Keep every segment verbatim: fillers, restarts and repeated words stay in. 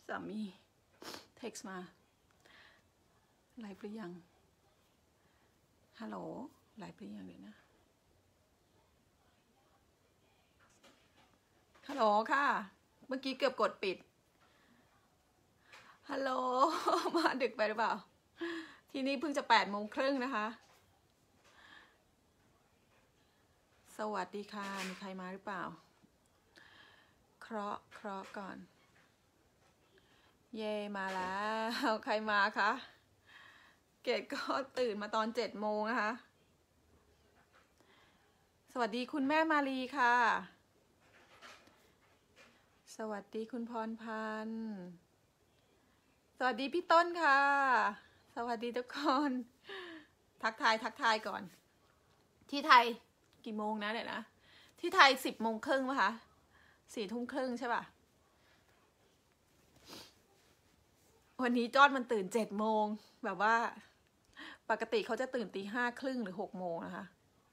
ามีเท็กซ์มาไลฟ์หรือยังฮัลโหลไลฟ์หรือยังเดี๋ยวนะฮัลโหลค่ะเมื่อกี้เกือบกดปิดฮัลโหลมาดึกไปหรือเปล่าทีนี้เพิ่งจะแปดโมงครึ่งนะคะสวัสดีค่ะมีใครมาหรือเปล่าเคราะห์เคราะห์ก่อนเย่มาแล้วใครมาคะเกดก็ตื่นมาตอนเจ็ดโมงนะคะสวัสดีคุณแม่มาลีค่ะสวัสดีคุณพรพันธ์สวัสดีพี่ต้นค่ะสวัสดีทุกคนทักทายทักทายก่อนที่ไทยกี่โมงนะเนี่ยนะที่ไทยสิบโมงครึ่งป่ะคะสี่ทุ่มครึ่งใช่ป่ะวันนี้จอดมันตื่นเจ็ดโมงแบบว่าปกติเขาจะตื่นตีห้าครึ่งหรือหกโมงนะคะ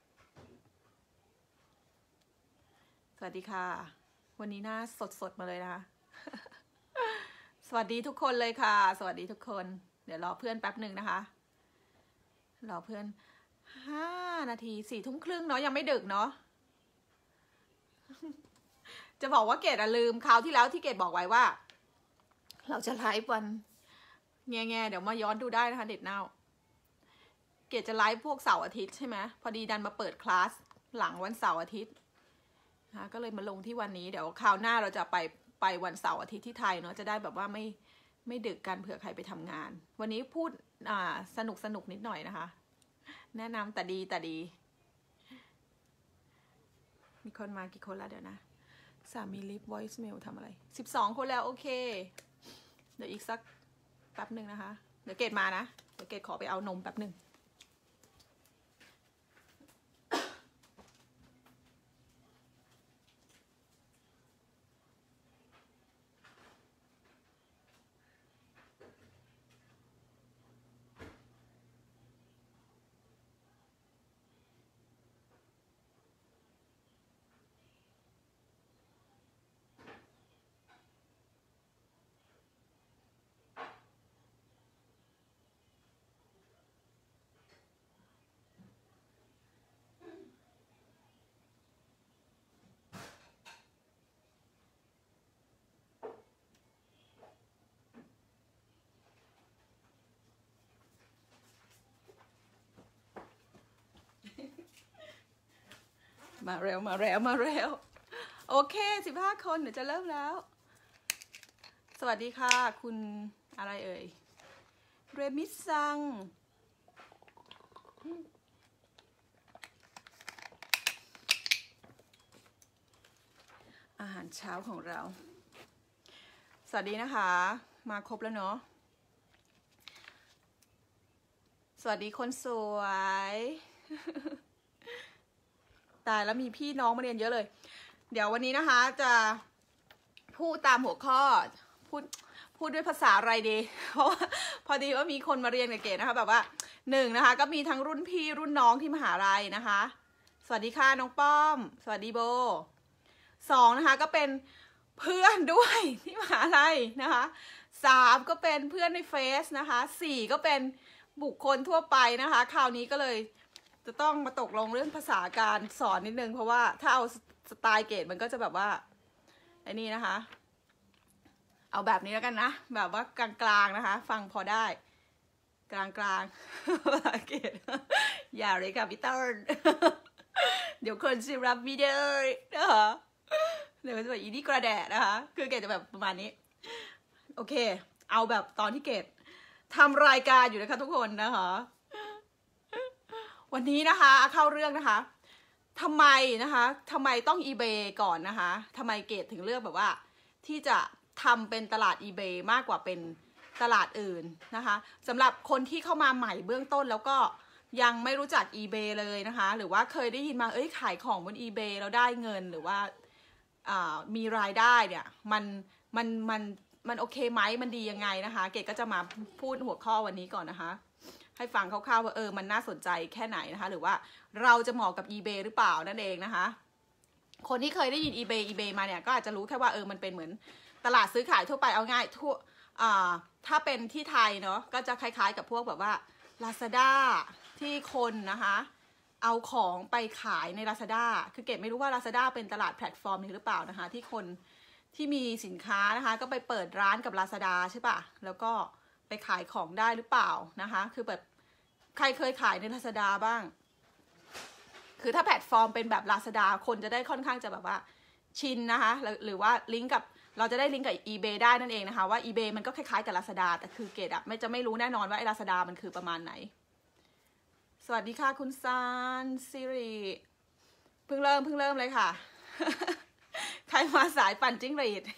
สวัสดีค่ะวันนี้หน้าสดๆมาเลยนะคะ สวัสดีทุกคนเลยค่ะสวัสดีทุกคนเดี๋ยวรอเพื่อนแป๊บหนึ่งนะคะรอเพื่อนห้านาทีสี่ทุ่มครึ่งเนาะยังไม่ดึกเนาะ จะบอกว่าเกดลืมคราวที่แล้วที่เกดบอกไว้ว่าเราจะไลฟ์วันแง่ๆเดี๋ยวมาย้อนดูได้นะคะเด็ดเน่าเกดจะไลฟ์พวกเสาร์อาทิตย์ใช่ไหมพอดีดันมาเปิดคลาสหลังวันเสาร์อาทิตย์นะก็เลยมาลงที่วันนี้เดี๋ยวคราวหน้าเราจะไปไปวันเสาร์อาทิตย์ที่ไทยเนาะจะได้แบบว่าไม่ไม่ดึกกันเผื่อใครไปทำงานวันนี้พูดอ่าสนุกสนุกนิดหน่อยนะคะแนะนำแต่ดีแต่ดีมีคนมากี่คนแล้วเดี๋ยวนะสามีลิฟต์ voice mail ทำอะไรสิบสองคนแล้วโอเคเดี๋ยวอีกสักแป๊บหนึ่งนะคะเดี๋ยวเกดมานะเดี๋ยวเกดขอไปเอานมแป๊บหนึ่งมาเร็วมาเร็วมาเร็วโอเคสิบห้าคนเดี๋ยวจะเริ่มแล้วสวัสดีค่ะคุณอะไรเอ่ยเรมิซังอาหารเช้าของเราสวัสดีนะคะมาครบแล้วเนาะสวัสดีคนสวยตายแล้วมีพี่น้องมาเรียนเยอะเลยเดี๋ยววันนี้นะคะจะพูดตามหัวข้อพูดพูดด้วยภาษาอะไรดีเพราะว่าพอดีว่ามีคนมาเรียนกับเก๋นะคะแบบว่าหนึ่งนะคะก็มีทั้งรุ่นพี่รุ่นน้องที่มหาลัยนะคะสวัสดีค่ะน้องป้อมสวัสดีโบสองนะคะก็เป็นเพื่อนด้วยที่มหาลัยนะคะสามก็เป็นเพื่อนในเฟซนะคะสี่ก็เป็นบุคคลทั่วไปนะคะคราวนี้ก็เลยจะต้องมาตกลงเรื่องภาษาการสอนนิดนึงเพราะว่าถ้าเอาสไตล์เกรดมันก็จะแบบว่าไอ้นี่นะคะเอาแบบนี้แล้วกันนะแบบว่ากลางๆนะคะฟังพอได้กลางๆเกรดอย่าเลยค่ะพี่ต้นเดี๋ยวคนจะรับวิดีโอนะคะเดี๋ยวจะแบบอีนี่กระแดะนะคะคือเกรดจะแบบประมาณนี้โอเคเอาแบบตอนที่เกรดทำรายการอยู่นะคะทุกคนนะคะวันนี้นะคะเข้าเรื่องนะคะทำไมนะคะทำไมต้อง eBay ก่อนนะคะทำไมเกรดถึงเลือกแบบว่าที่จะทำเป็นตลาด eBay มากกว่าเป็นตลาดอื่นนะคะสำหรับคนที่เข้ามาใหม่เบื้องต้นแล้วก็ยังไม่รู้จัก eBay เลยนะคะหรือว่าเคยได้ยินมาเอ้ยขายของบน eBay แล้วได้เงินหรือว่ามีรายได้เนี่ยมันมันมันมันโอเคไหมมันดียังไงนะคะเกรดก็จะมาพูดหัวข้อวันนี้ก่อนนะคะให้ฟังคร่าวๆว่าเออมันน่าสนใจแค่ไหนนะคะหรือว่าเราจะเหมาะกับ eBay หรือเปล่านั่นเองนะคะคนที่เคยได้ยิน eBay eBay มาเนี่ยก็อาจจะรู้แค่ว่าเออมันเป็นเหมือนตตลาดซื้อขายทั่วไปเอาง่ายทั่วอ่าถ้าเป็นที่ไทยเนาะก็จะคล้ายๆกับพวกแบบว่า Lazada ที่คนนะคะเอาของไปขายใน Lazada คือเกดไม่รู้ว่า Lazada เป็นตลาดแพลตฟอร์มนึงหรือเปล่านะคะที่คนที่มีสินค้านะคะก็ไปเปิดร้านกับ Lazada ใช่ปะแล้วก็ไปขายของได้หรือเปล่านะคะคือแบบใครเคยขายใน Lazada บ้างคือถ้าแพลตฟอร์มเป็นแบบ Lazada คนจะได้ค่อนข้างจะแบบว่าชินนะคะหรือว่าลิงก์กับเราจะได้ลิงก์กับ eBay ได้นั่นเองนะคะว่า eBay มันก็คล้ายๆกับ Lazada แต่คือเกดอะไม่จะไม่รู้แน่นอนว่าไอ้ Lazada มันคือประมาณไหนสวัสดีค่ะคุณซานซิริเพิ่งเริ่มเพิ่งเริ่มเลยค่ะ ใครมาสายปั่นจิ้งหรีด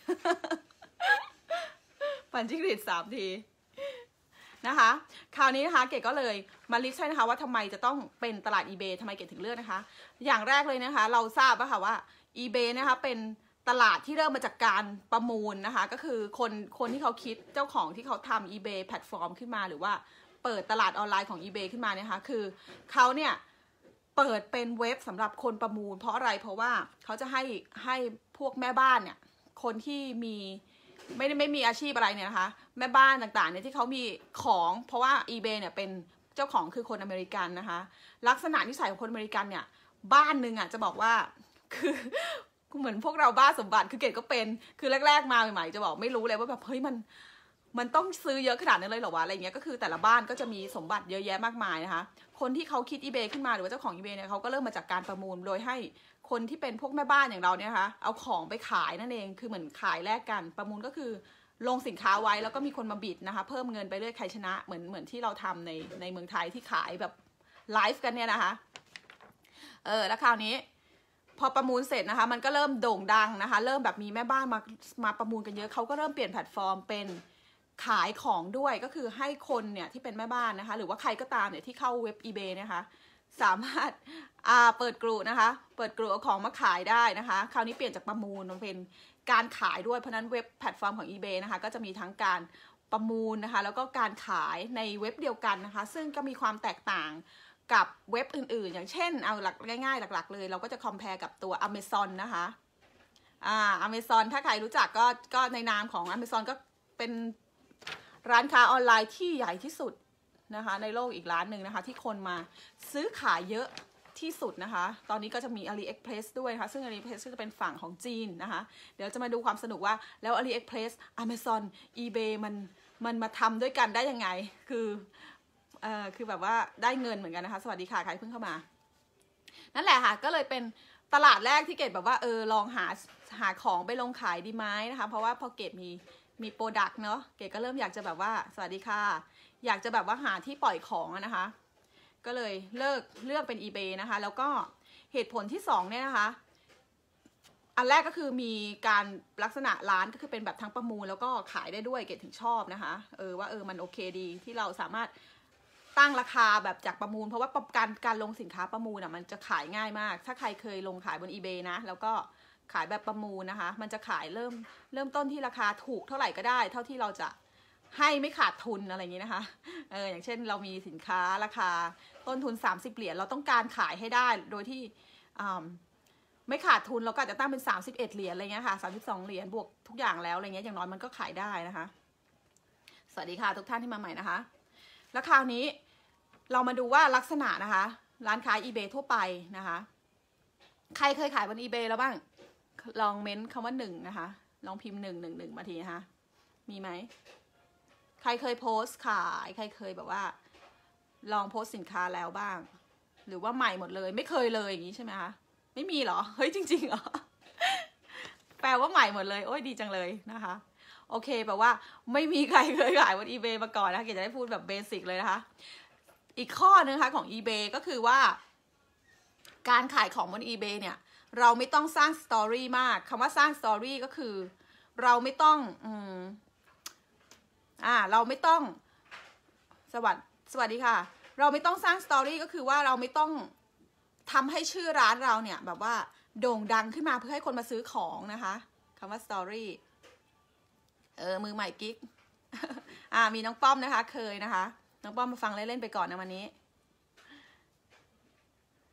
ปั่นจิ้งหรีดสามทีนะคะคราวนี้นะคะเกดก็เลยมาลิสต์ให้นะคะว่าทำไมจะต้องเป็นตลาด eBay ทำไมเกดถึงเลือกนะคะอย่างแรกเลยนะคะเราทราบว่าค่ะว่า eBay นะคะเป็นตลาดที่เริ่มมาจากการประมูลนะคะก็คือคนคนที่เขาคิดเจ้าของที่เขาทำ eBay แพลตฟอร์มขึ้นมาหรือว่าเปิดตลาดออนไลน์ของ eBay ขึ้นมาเนี่ยค่ะคือเขาเนี่ยเปิดเป็นเว็บสำหรับคนประมูลเพราะอะไรเพราะว่าเขาจะให้ให้พวกแม่บ้านเนี่ยคนที่มีไม่ได้ไม่มีอาชีพอะไรเนี่ยนะคะแม่บ้านต่างๆเนี่ยที่เขามีของเพราะว่า eBay เนี่ยเป็นเจ้าของคือคนอเมริกันนะคะลักษณะนิสัยของคนอเมริกันเนี่ยบ้านหนึ่งอ่ะจะบอกว่าคือเหมือนพวกเราบ้าสมบัติคือเกดก็เป็นคือแรกๆมาใหม่ๆจะบอกไม่รู้เลยว่าแบบเฮ้ยมันมันต้องซื้อเยอะขนาดนั้นเลยเหรอวะอะไรเงี้ยก็คือแต่ละบ้านก็จะมีสมบัติเยอะแยะมากมายนะคะคนที่เขาคิด eBay ขึ้นมาหรือว่าเจ้าของ eBay เนี่ยเขาก็เริ่มมาจากการประมูลโดยให้คนที่เป็นพวกแม่บ้านอย่างเราเนี่ยนะคะเอาของไปขายนั่นเองคือเหมือนขายแลกกันประมูลก็คือลงสินค้าไว้แล้วก็มีคนมาบิดนะคะเพิ่มเงินไปเรื่อยใครชนะเหมือนเหมือนที่เราทำในในเมืองไทยที่ขายแบบไลฟ์กันเนี่ยนะคะเออแล้วคราวนี้พอประมูลเสร็จนะคะมันก็เริ่มโด่งดังนะคะเริ่มแบบมีแม่บ้านมามาประมูลกันเยอะเขาก็เริ่มเปลี่ยนแพลตฟอร์มเป็นขายของด้วยก็คือให้คนเนี่ยที่เป็นแม่บ้านนะคะหรือว่าใครก็ตามเนี่ยที่เข้าเว็บ eBay นะคะสามารถอ่าเปิดกลุ่มนะคะเปิดกลุ่มเอาของมาขายได้นะคะคราวนี้เปลี่ยนจากประมูลมันเป็นการขายด้วยเพราะนั้นเว็บแพลตฟอร์มของ eBay นะคะก็จะมีทั้งการประมูลนะคะแล้วก็การขายในเว็บเดียวกันนะคะซึ่งก็มีความแตกต่างกับเว็บอื่นๆอย่างเช่นเอาหลักง่ายๆหลักๆเลยเราก็จะคอมเพลกับตัว Amazon นะคะอ่า Amazon ถ้าใครรู้จักก็ก็ในนามของ Amazon ก็เป็นร้านค้าออนไลน์ที่ใหญ่ที่สุดนะคะในโลกอีกร้านหนึ่งนะคะที่คนมาซื้อขายเยอะที่สุดนะคะตอนนี้ก็จะมี AliExpress ด้วยนะคะซึ่ง AliExpress ก็จะเป็นฝั่งของจีนนะคะเดี๋ยวจะมาดูความสนุกว่าแล้ว AliExpress Amazon eBay มันมันมาทำด้วยกันได้ยังไงคือเอ่อคือแบบว่าได้เงินเหมือนกันนะคะสวัสดีค่ะใครเพิ่งเข้ามานั่นแหละค่ะก็เลยเป็นตลาดแรกที่เกดแบบว่าเออลองหาหาของไปลงขายดีไหมนะคะเพราะว่าพอเกดมีมีโปรดักต์เนาะเกดก็เริ่มอยากจะแบบว่าสวัสดีค่ะอยากจะแบบว่าหาที่ปล่อยของนะคะก็เลยเลิกเลือกเป็น eBay นะคะแล้วก็เหตุผลที่สองเนี่ยนะคะอันแรกก็คือมีการลักษณะร้านก็คือเป็นแบบทั้งประมูลแล้วก็ขายได้ด้วยเกดถึงชอบนะคะเออว่าเออมันโอเคดีที่เราสามารถตั้งราคาแบบจากประมูลเพราะว่าการการลงสินค้าประมูลอ่ะมันจะขายง่ายมากถ้าใครเคยลงขายบน eBay นะแล้วก็ขายแบบประมูลนะคะมันจะขายเริ่มเริ่มต้นที่ราคาถูกเท่าไหร่ก็ได้เท่าที่เราจะให้ไม่ขาดทุนอะไรอย่างนี้นะคะเอออย่างเช่นเรามีสินค้าราคาต้นทุนสามสิบเหรียญเราต้องการขายให้ได้โดยที่ไม่ขาดทุนเราก็อาจจะตั้งเป็นสามสิบเอ็ดเหรียญอะไรเงี้ยค่ะสามสิบสองเหรียญบวกทุกอย่างแล้วอะไรเงี้ยอย่างน้อยมันก็ขายได้นะคะสวัสดีค่ะทุกท่านที่มาใหม่นะคะแล้วคราวนี้เรามาดูว่าลักษณะนะคะร้านค้า eBay ทั่วไปนะคะใครเคยขายบน eBay แล้วบ้างลองเม้นคำว่าหนึ่งนะคะลองพิมพ์หนึ่งหนึ่งหนึ่งมาทีนะคะมีไหมใครเคยโพสต์ขายใครเคยแบบว่าลองโพสต์สินค้าแล้วบ้างหรือว่าใหม่หมดเลยไม่เคยเลยอย่างนี้ใช่ไหมคะไม่มีเหรอเฮ้ยจริงๆเหรอ แปลว่าใหม่หมดเลยโอ้ยดีจังเลยนะคะโอเคแปลว่าไม่มีใครเคยขายบน eBay มาก่อนนะคะเกดจะได้พูดแบบเบสิกเลยนะคะอีกข้อนึงนะคะของ eBay ก็คือว่าการขายของบน eBay เนี่ยเราไม่ต้องสร้างสตอรี่มากคำว่าสร้างสตอรี่ก็คือเราไม่ต้องอืมอ่าเราไม่ต้องสวัสดีสวัสดีค่ะเราไม่ต้องสร้างสตอรี่ก็คือว่าเราไม่ต้องทำให้ชื่อร้านเราเนี่ยแบบว่าโด่งดังขึ้นมาเพื่อให้คนมาซื้อของนะคะคำว่าสตอรี่เออมือใหม่กิ๊ก อ่ามีน้องป้อมนะคะเคยนะคะน้องป้อมมาฟังเล่นๆไปก่อนนะวันนี้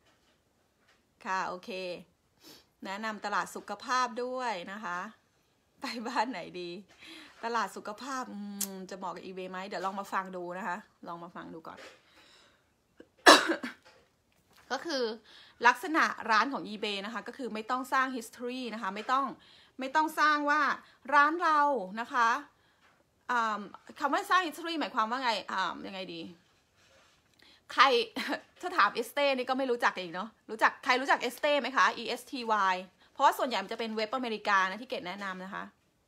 ค่ะโอเคแนะนำตลาดสุขภาพด้วยนะคะไปบ้านไหนดีตลาดสุขภาพจะเหมาะกับ eBay ไหมเดี๋ยวลองมาฟังดูนะคะลองมาฟังดูก่อน ก็คือลักษณะร้านของ eBay นะคะก็คือไม่ต้องสร้าง history นะคะไม่ต้องไม่ต้องสร้างว่าร้านเรานะคะคำว่าสร้าง history หมายความว่าไงยังไงดีใครถ้าถามเอสเต้นี่ก็ไม่รู้จักอีกเนาะรู้จักใครรู้จักเอสเต้ไหมคะ E S T Y เพราะว่าส่วนใหญ่มันจะเป็นเว็บอเมริกานะที่เกดแนะนำนะคะ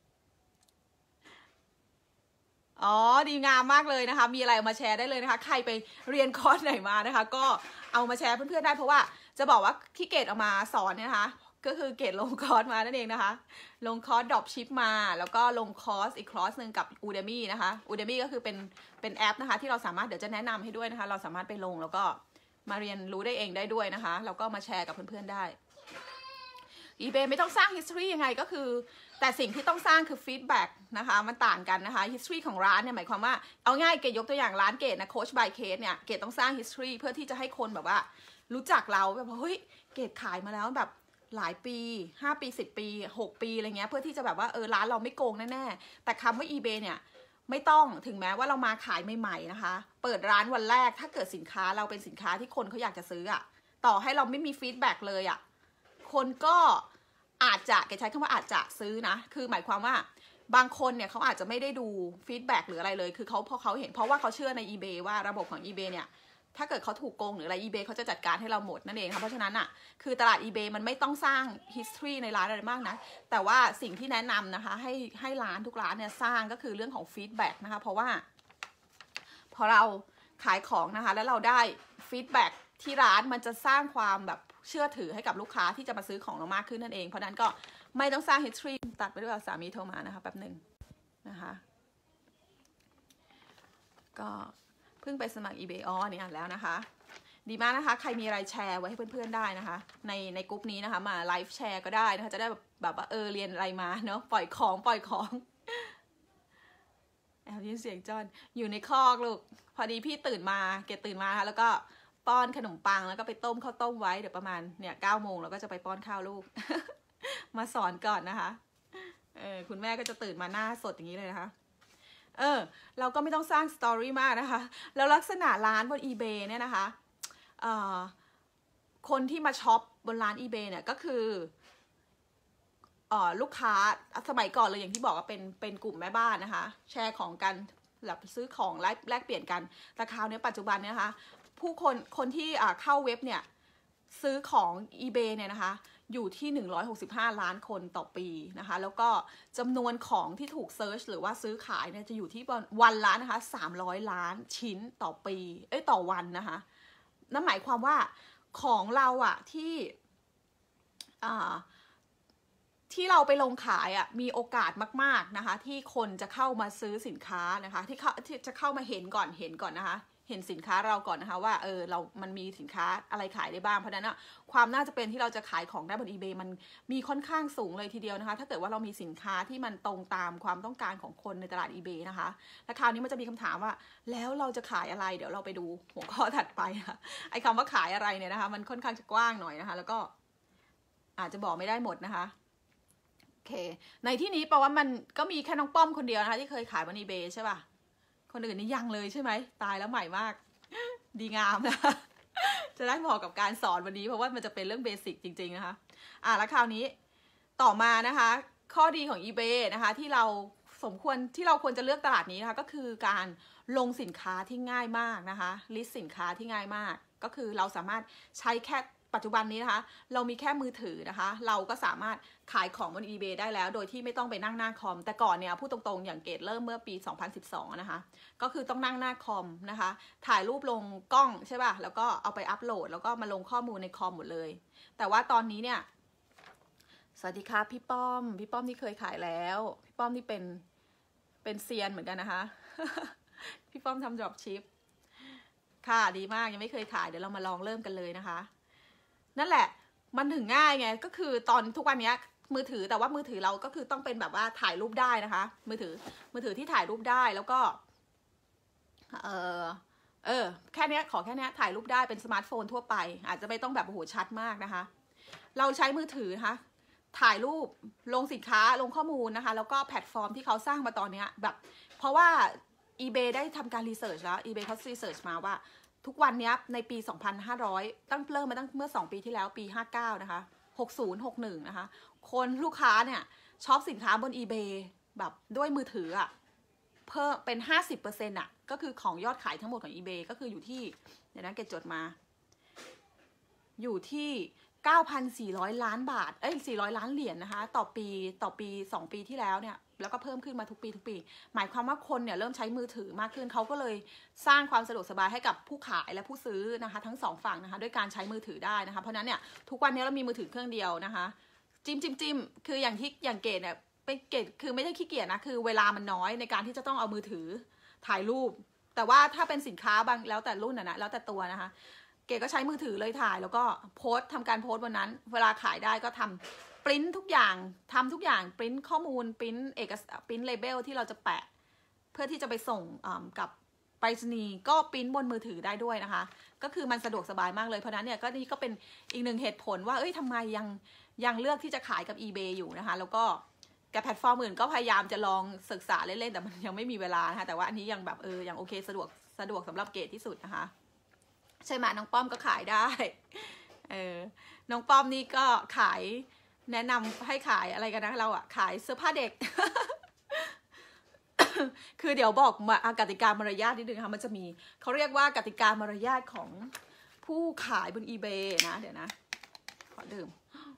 อ๋อดีงามมากเลยนะคะมีอะไรเอามาแชร์ได้เลยนะคะใครไปเรียนคอร์สไหนมานะคะก็เอามาแชร์เพื่อนๆได้เพราะว่าจะบอกว่าที่เกดเอามาสอนเนี่ยนะคะก็คือเกดลงคอร์สมานั่นเองนะคะลงคอร์สดรอปชิปมาแล้วก็ลงคอร์สอีกคอร์สหนึ่งกับ Udemy นะคะ Udemy ก็คือเป็นเป็นแอปนะคะที่เราสามารถเดี๋ยวจะแนะนำให้ด้วยนะคะเราสามารถไปลงแล้วก็มาเรียนรู้ได้เองได้ด้วยนะคะแล้วก็มาแชร์กับเพื่อนๆได้ eBay ไม่ต้องสร้าง history ยังไงก็คือแต่สิ่งที่ต้องสร้างคือ feedback นะคะมันต่างกันนะคะ history ของร้านเนี่ยหมายความว่าเอาง่ายเกดยกตัวอย่างร้านเกดนะ Coach by Kate เนี่ยเกดต้องสร้าง history เพื่อที่จะให้คนแบบว่ารู้จักเราแบบเฮ้ยเกดขายมาแล้วแบบหลายปีห้าปีสิบปีหกปีอะไรเงี้ยเพื่อที่จะแบบว่าเออร้านเราไม่โกงแน่ๆแต่คำว่า eBay เนี่ยไม่ต้องถึงแม้ว่าเรามาขายใหม่ๆนะคะเปิดร้านวันแรกถ้าเกิดสินค้าเราเป็นสินค้าที่คนเขาอยากจะซื้ออะต่อให้เราไม่มี feedback เลยอะคนก็อาจจะแกใช้คำว่าอาจจะซื้อนะคือหมายความว่าบางคนเนี่ยเขาอาจจะไม่ได้ดูฟีดแบ็กหรืออะไรเลยคือเขาพอเขาเห็นเพราะว่าเขาเชื่อใน eBay ว่าระบบของ eBay เนี่ยถ้าเกิดเขาถูกโกงหรืออะไร eBay เขาจะจัดการให้เราหมดนั่นเองค่ะเพราะฉะนั้นอ่ะคือตลาด eBay มันไม่ต้องสร้าง history ในร้านอะไรมากนะแต่ว่าสิ่งที่แนะนำนะคะให้ให้ร้านทุกร้านเนี่ยสร้างก็คือเรื่องของฟีดแบ็กนะคะเพราะว่าพอเราขายของนะคะแล้วเราได้ฟีดแบ็กที่ร้านมันจะสร้างความแบบเชื่อถือให้กับลูกค้าที่จะมาซื้อของเรามากขึ้นนั่นเองเพราะนั้นก็ไม่ต้องสร้าง history ตัดไปด้วยสามีโทรมานะคะแป๊บหนึ่งนะคะก็เพิ่งไปสมัคร eBay อ๋อนี่อ่านแล้วนะคะดีมากนะคะใครมีอะไรแชร์ไว้ให้เพื่อนๆได้นะคะในในกลุ่มนี้นะคะมาไลฟ์แชร์ก็ได้นะคะจะได้แบบแบบว่าเออเรียนอะไรมาเนาะปล่อยของปล่อยของแอบยินเสียงจอนอยู่ในคอกลูกพอดีพี่ตื่นมาเกดตื่นมาแล้วก็ป้อนขนมปังแล้วก็ไปต้มข้าวต้มไว้เดี๋ยวประมาณเนี่ยเก้าโมงเราก็จะไปป้อนข้าวลูก มาสอนก่อนนะคะเออคุณแม่ก็จะตื่นมาหน้าสดอย่างนี้เลยนะคะเออเราก็ไม่ต้องสร้างสตอรี่มากนะคะแล้วลักษณะร้านบน eBay เนี่ยนะคะเอ่อคนที่มาช็อปบนร้าน eBay เนี่ยก็คือเอ่อลูกค้าสมัยก่อนเลยอย่างที่บอกว่าเป็นเป็นกลุ่มแม่บ้านนะคะแชร์ของกันแบบซื้อของแลกแลกเปลี่ยนกันแต่คราวนี้ปัจจุบันเนี่ยนะคะผู้คนคนที่เข้าเว็บเนี่ยซื้อของ eBay เนี่ยนะคะอยู่ที่หนึ่งร้อยหกสิบห้าล้านคนต่อปีนะคะแล้วก็จำนวนของที่ถูกเซิร์ชหรือว่าซื้อขายเนี่ยจะอยู่ที่วันละนะคะสามร้อยล้านชิ้นต่อปีเอ้ยต่อวันนะคะนั่นหมายความว่าของเราอะที่อ่าที่เราไปลงขายอ่ะมีโอกาสมากๆนะคะที่คนจะเข้ามาซื้อสินค้านะคะที่เขาที่จะเข้ามาเห็นก่อนเห็นก่อนนะคะเห็นสินค้าเราก่อนนะคะว่าเออเรามันมีสินค้าอะไรขายได้บ้างเพราะฉะนั้นอ่ะความน่าจะเป็นที่เราจะขายของได้บน eBay มันมีค่อนข้างสูงเลยทีเดียวนะคะถ้าเกิดว่าเรามีสินค้าที่มันตรงตามความต้องการของคนในตลาด eBay นะคะและคราวนี้มันจะมีคำถามว่าแล้วเราจะขายอะไรเดี๋ยวเราไปดูหัวข้อถัดไปค่ะไอ้คำว่าขายอะไรเนี่ยนะคะมันค่อนข้างจะกว้างหน่อยนะคะแล้วก็อาจจะบอกไม่ได้หมดนะคะโอเคในที่นี้แปลว่ามันก็มีแค่น้องป้อมคนเดียวนะคะที่เคยขายบน eBay ใช่ป่ะคนอื่นนี่ยังเลยใช่ไหมตายแล้วใหม่มากดีงามนะจะได้เหมาะกับการสอนวันนี้เพราะว่ามันจะเป็นเรื่องเบสิกจริงๆนะคะอ่ะแล้วคราวนี้ต่อมานะคะข้อดีของ eBay นะคะที่เราสมควรที่เราควรจะเลือกตลาดนี้นะคะก็คือการลงสินค้าที่ง่ายมากนะคะลิสต์สินค้าที่ง่ายมากก็คือเราสามารถใช้แค่ปัจจุบันนี้นะคะเรามีแค่มือถือนะคะเราก็สามารถขายของบน eBay ได้แล้วโดยที่ไม่ต้องไปนั่งหน้าคอมแต่ก่อนเนี่ยพูดตรงๆอย่างเกดเริ่มเมื่อปีสองพันสิบสองนะคะก็คือต้องนั่งหน้าคอมนะคะถ่ายรูปลงกล้องใช่ป่ะแล้วก็เอาไปอัปโหลดแล้วก็มาลงข้อมูลในคอมหมดเลยแต่ว่าตอนนี้เนี่ยสวัสดีค่ะพี่ป้อมพี่ป้อมที่เคยขายแล้วพี่ป้อมที่เป็นเป็นเซียนเหมือนกันนะคะ พี่ป้อมทำ drop ship ค่ะดีมากยังไม่เคยขายเดี๋ยวเรามาลองเริ่มกันเลยนะคะนั่นแหละมันถึงง่ายไงก็คือตอนทุกวันนี้มือถือแต่ว่ามือถือเราก็คือต้องเป็นแบบว่าถ่ายรูปได้นะคะมือถือมือถือที่ถ่ายรูปได้แล้วก็เออเออแค่นี้ขอแค่นี้ถ่ายรูปได้เป็นสมาร์ทโฟนทั่วไปอาจจะไม่ต้องแบบโอ้โหชัดมากนะคะเราใช้มือถือนะคะถ่ายรูปลงสินค้าลงข้อมูลนะคะแล้วก็แพลตฟอร์มที่เขาสร้างมาตอนนี้แบบเพราะว่า eBay ได้ทำการรีเสิร์ชแล้ว eBay เขารีเสิร์ชมาว่าทุกวันนี้ในปี สองพันห้าร้อย ตั้งเริ่มมาตั้งเมื่อสองปีที่แล้วปีห้าเก้านะคะหกสิบ หกสิบเอ็ดนะคะคนลูกค้าเนี่ยช็อปสินค้าบน eBay แบบด้วยมือถืออะเพิ่มเป็น ห้าสิบเปอร์เซ็นต์ อะก็คือของยอดขายทั้งหมดของ eBay ก็คืออยู่ที่เดี๋ยวนะเกจจดมาอยู่ที่ เก้าพันสี่ร้อย ล้านบาทเอ้ยสี่ร้อยล้านเหรียญ นะคะต่อปีต่อปีสองปีที่แล้วเนี่ยแล้วก็เพิ่มขึ้นมาทุกปีทุกปีหมายความว่าคนเนี่ยเริ่มใช้มือถือมากขึ้นเขาก็เลยสร้างความสะดวกสบายให้กับผู้ขายและผู้ซื้อนะคะทั้งสองฝั่งนะคะด้วยการใช้มือถือได้นะคะเพราะนั้นเนี่ยทุกวันนี้เรามีมือถือเครื่องเดียวนะคะจิ้มจิ้มจิ้มคืออย่างที่อย่างเกดเนี่ยเป็นเกดคือไม่ได้ขี้เกียจนะคือเวลามันน้อยในการที่จะต้องเอามือถือถ่ายรูปแต่ว่าถ้าเป็นสินค้าบางแล้วแต่รุ่นนะนะแล้วแต่ตัวนะคะเก๋ก็ใช้มือถือเลยถ่ายแล้วก็โพสทำการโพสวันนั้นเวลาขายได้ก็ทำปริ้นทุกอย่างทำทุกอย่างปริ้นข้อมูลปริ้นเอกสารปริ้นเลเบลที่เราจะแปะเพื่อที่จะไปส่งกับไปรษณีย์ก็ปริ้นบนมือถือได้ด้วยนะคะก็คือมันสะดวกสบายมากเลยเพราะนั้นเนี่ยก็นี่ก็เป็นอีกหนึ่งเหตุผลว่าเอ้ยทำไมยังยังเลือกที่จะขายกับ eBay อยู่นะคะแล้วก็กับแพลตฟอร์มอื่นก็พยายามจะลองศึกษาเล่นๆแต่มันยังไม่มีเวลานะคะแต่ว่าอันนี้ยังแบบเออยังโอเคสะดวกสะดวกสำหรับเกรดที่สุดนะคะใช่ไหมน้องป้อมก็ขายได้เออน้องป้อมนี่ก็ขายแนะนำให้ขายอะไรกันนะเราอะขายเสื้อผ้าเด็ก คือเดี๋ยวบอกมากติกามารยาทนิดนึงค่ะมันจะมีเขาเรียกว่ากติกามารยาทของผู้ขายบน eBay นะเดี๋ยวนะขอดื่ม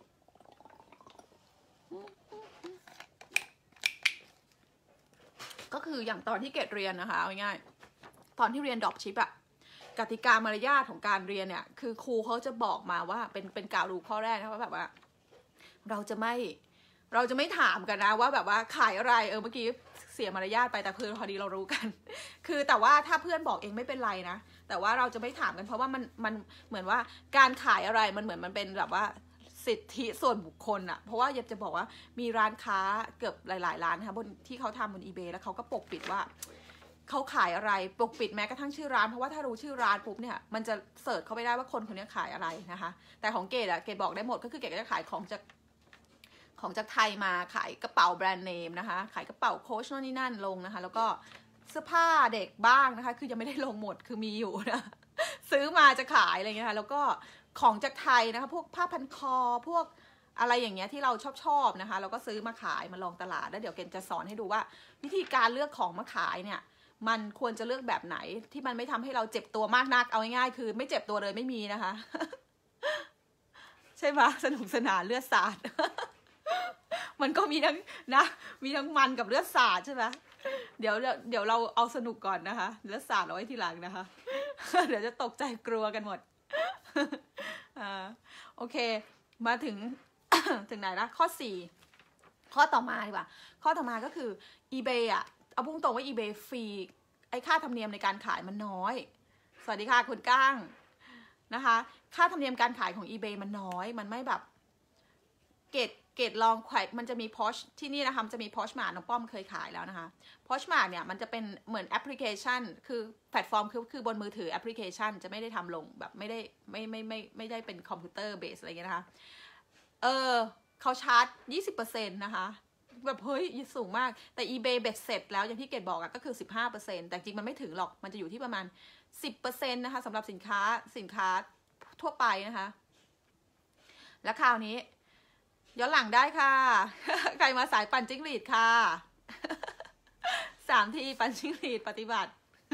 ก็คืออย่างตอนที่เกดเรียนนะคะเอาง่ายๆตอนที่เรียนดรอปชิปอะกติกามารยาทของการเรียนเนี่ยคือครูเขาจะบอกมาว่าเป็นเป็นกล่าวรูข้อแรกนะว่าแบบว่าเราจะไม่เราจะไม่ถามกันนะว่าแบบว่าขายอะไรเออเมื่อกี้เสียมารยาทไปแต่คือพอดีเรารู้กันคือแต่ว่าถ้าเพื่อนบอกเองไม่เป็นไรนะแต่ว่าเราจะไม่ถามกันเพราะว่ามันมันเหมือนว่าการขายอะไรมันเหมือนมันเป็นแบบว่าสิทธิส่วนบุคคลอะเพราะว่าอยากจะบอกว่ามีร้านค้าเกือบหลายๆร้านนะคะบนที่เขาทำบน eBay แล้วเขาก็ปกปิดว่าเขาขายอะไรปกปิดแม้กระทั่งชื่อร้านเพราะว่าถ้ารู้ชื่อร้านปุ๊บเนี่ยมันจะเสิร์ชเข้าไปได้ว่าคนคนนี้ขายอะไรนะคะแต่ของเกดอะเกดบอกได้หมดก็คือเกดก็จะขายของจากของจากไทยมาขายกระเป๋าแบรนด์เนมนะคะขายกระเป๋าโค้ชโน่นนี่นั่นลงนะคะแล้วก็เสื้อผ้าเด็กบ้างนะคะคือยังไม่ได้ลงหมดคือมีอยู่นะซื้อมาจะขายอะไรเงี้ยค่ะแล้วก็ของจากไทยนะคะพวกผ้าพันคอพวกอะไรอย่างเงี้ยที่เราชอบชอบนะคะเราก็ซื้อมาขายมาลองตลาดแล้วเดี๋ยวเกณฑ์จะสอนให้ดูว่าวิธีการเลือกของมาขายเนี่ยมันควรจะเลือกแบบไหนที่มันไม่ทำให้เราเจ็บตัวมากนักเอาง่ายๆคือไม่เจ็บตัวเลยไม่มีนะคะ ใช่ไหมสนุกสนานเลือดสาด มันก็มีทั้งนะมีทั้งมันกับเลือดสาดใช่ไหมเดี๋ยวเดี๋ยวเราเอาสนุกก่อนนะคะเลือดสาดเอาไว้ทีหลังนะคะ เดี๋ยวจะตกใจกลัวกันหมด อ่าโอเคมาถึง ถึงไหนละข้อสี่ข้อต่อมาดีกว่าข้อต่อมาก็คือ eBay อ่ะเอาพุ่งตรงว่า eBay ฟรีไอ้ค่าธรรมเนียมในการขายมันน้อยสวัสดีค่ะคุณก้างนะคะค่าธรรมเนียมการขายของ eBay มันน้อยมันไม่แบบเกตเกตลองแขวะมันจะมี Posh ที่นี่นะคะจะมี Poshmark น้องป้อมเคยขายแล้วนะคะ Poshmark เนี่ยมันจะเป็นเหมือนแอปพลิเคชันคือแพลตฟอร์มคือคือบนมือถือแอปพลิเคชันจะไม่ได้ทำลงแบบไม่ได้ไม่ไม่ไม่ไม่ได้เป็นคอมพิวเตอร์เบสอะไรอย่างเงี้ยนะคะเออเขาชาร์จ ยี่สิบเปอร์เซ็นต์ นะคะแบบเฮ้ยสูงมากแต่ eBay เบ็ดเสร็จแล้วอย่างที่เกดบอกอะก็คือ สิบห้าเปอร์เซ็นต์ แต่จริงมันไม่ถึงหรอกมันจะอยู่ที่ประมาณ สิบเปอร์เซ็นต์ นะคะสำหรับสินค้าสินค้าทั่วไปนะคะและคราวนี้ย้อนหลังได้ค่ะ ใครมาสายปั่นจิ้งหรีดค่ะ สามทีปั่นจิ้งหรีดปฏิบัติ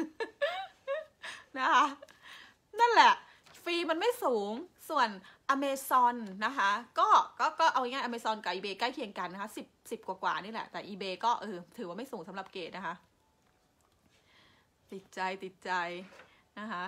นะคะนั่นแหละฟรีมันไม่สูงส่วน Amazon นะคะก็ก็ก็เอาง่าย Amazon กับ eBay ใกล้เคียงกันนะคะสิบ สิบกว่าๆนี่แหละแต่ eBay ก็เออถือว่าไม่สูงสำหรับเกรดนะคะติดใจติดใจนะคะ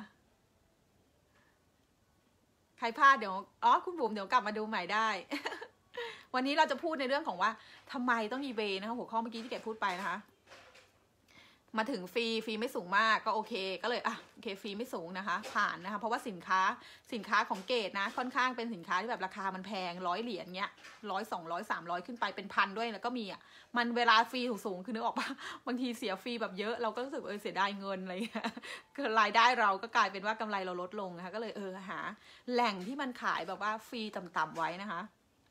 ใครพลาดเดี๋ยวอ๋อคุณบุ๋มเดี๋ยวกลับมาดูใหม่ได้ วันนี้เราจะพูดในเรื่องของว่าทำไมต้อง eBay นะคะหัวข้อเมื่อกี้ที่เกดพูดไปนะคะมาถึงฟรีฟรีไม่สูงมากก็โอเคก็เลยอ่ะโอเคฟรีไม่สูงนะคะผ่านนะคะเพราะว่าสินค้าสินค้าของเกดนะค่อนข้างเป็นสินค้าที่แบบราคามันแพงร้อยเหรียญเงี้ยร้อยสองร้อยสามร้อยขึ้นไปเป็นพันด้วยแล้วก็มีอ่ะมันเวลาฟรีสูงๆคือนึกออกปะบางทีเสียฟรีแบบเยอะเราก็รู้สึกเออเสียดายเงินอะไรเงี้ยคือรายได้เราก็กลายเป็นว่ากำไรเราลดลงนะคะก็เลยเออหาแหล่งที่มันขายแบบว่าฟรีต่ำๆไว้นะคะ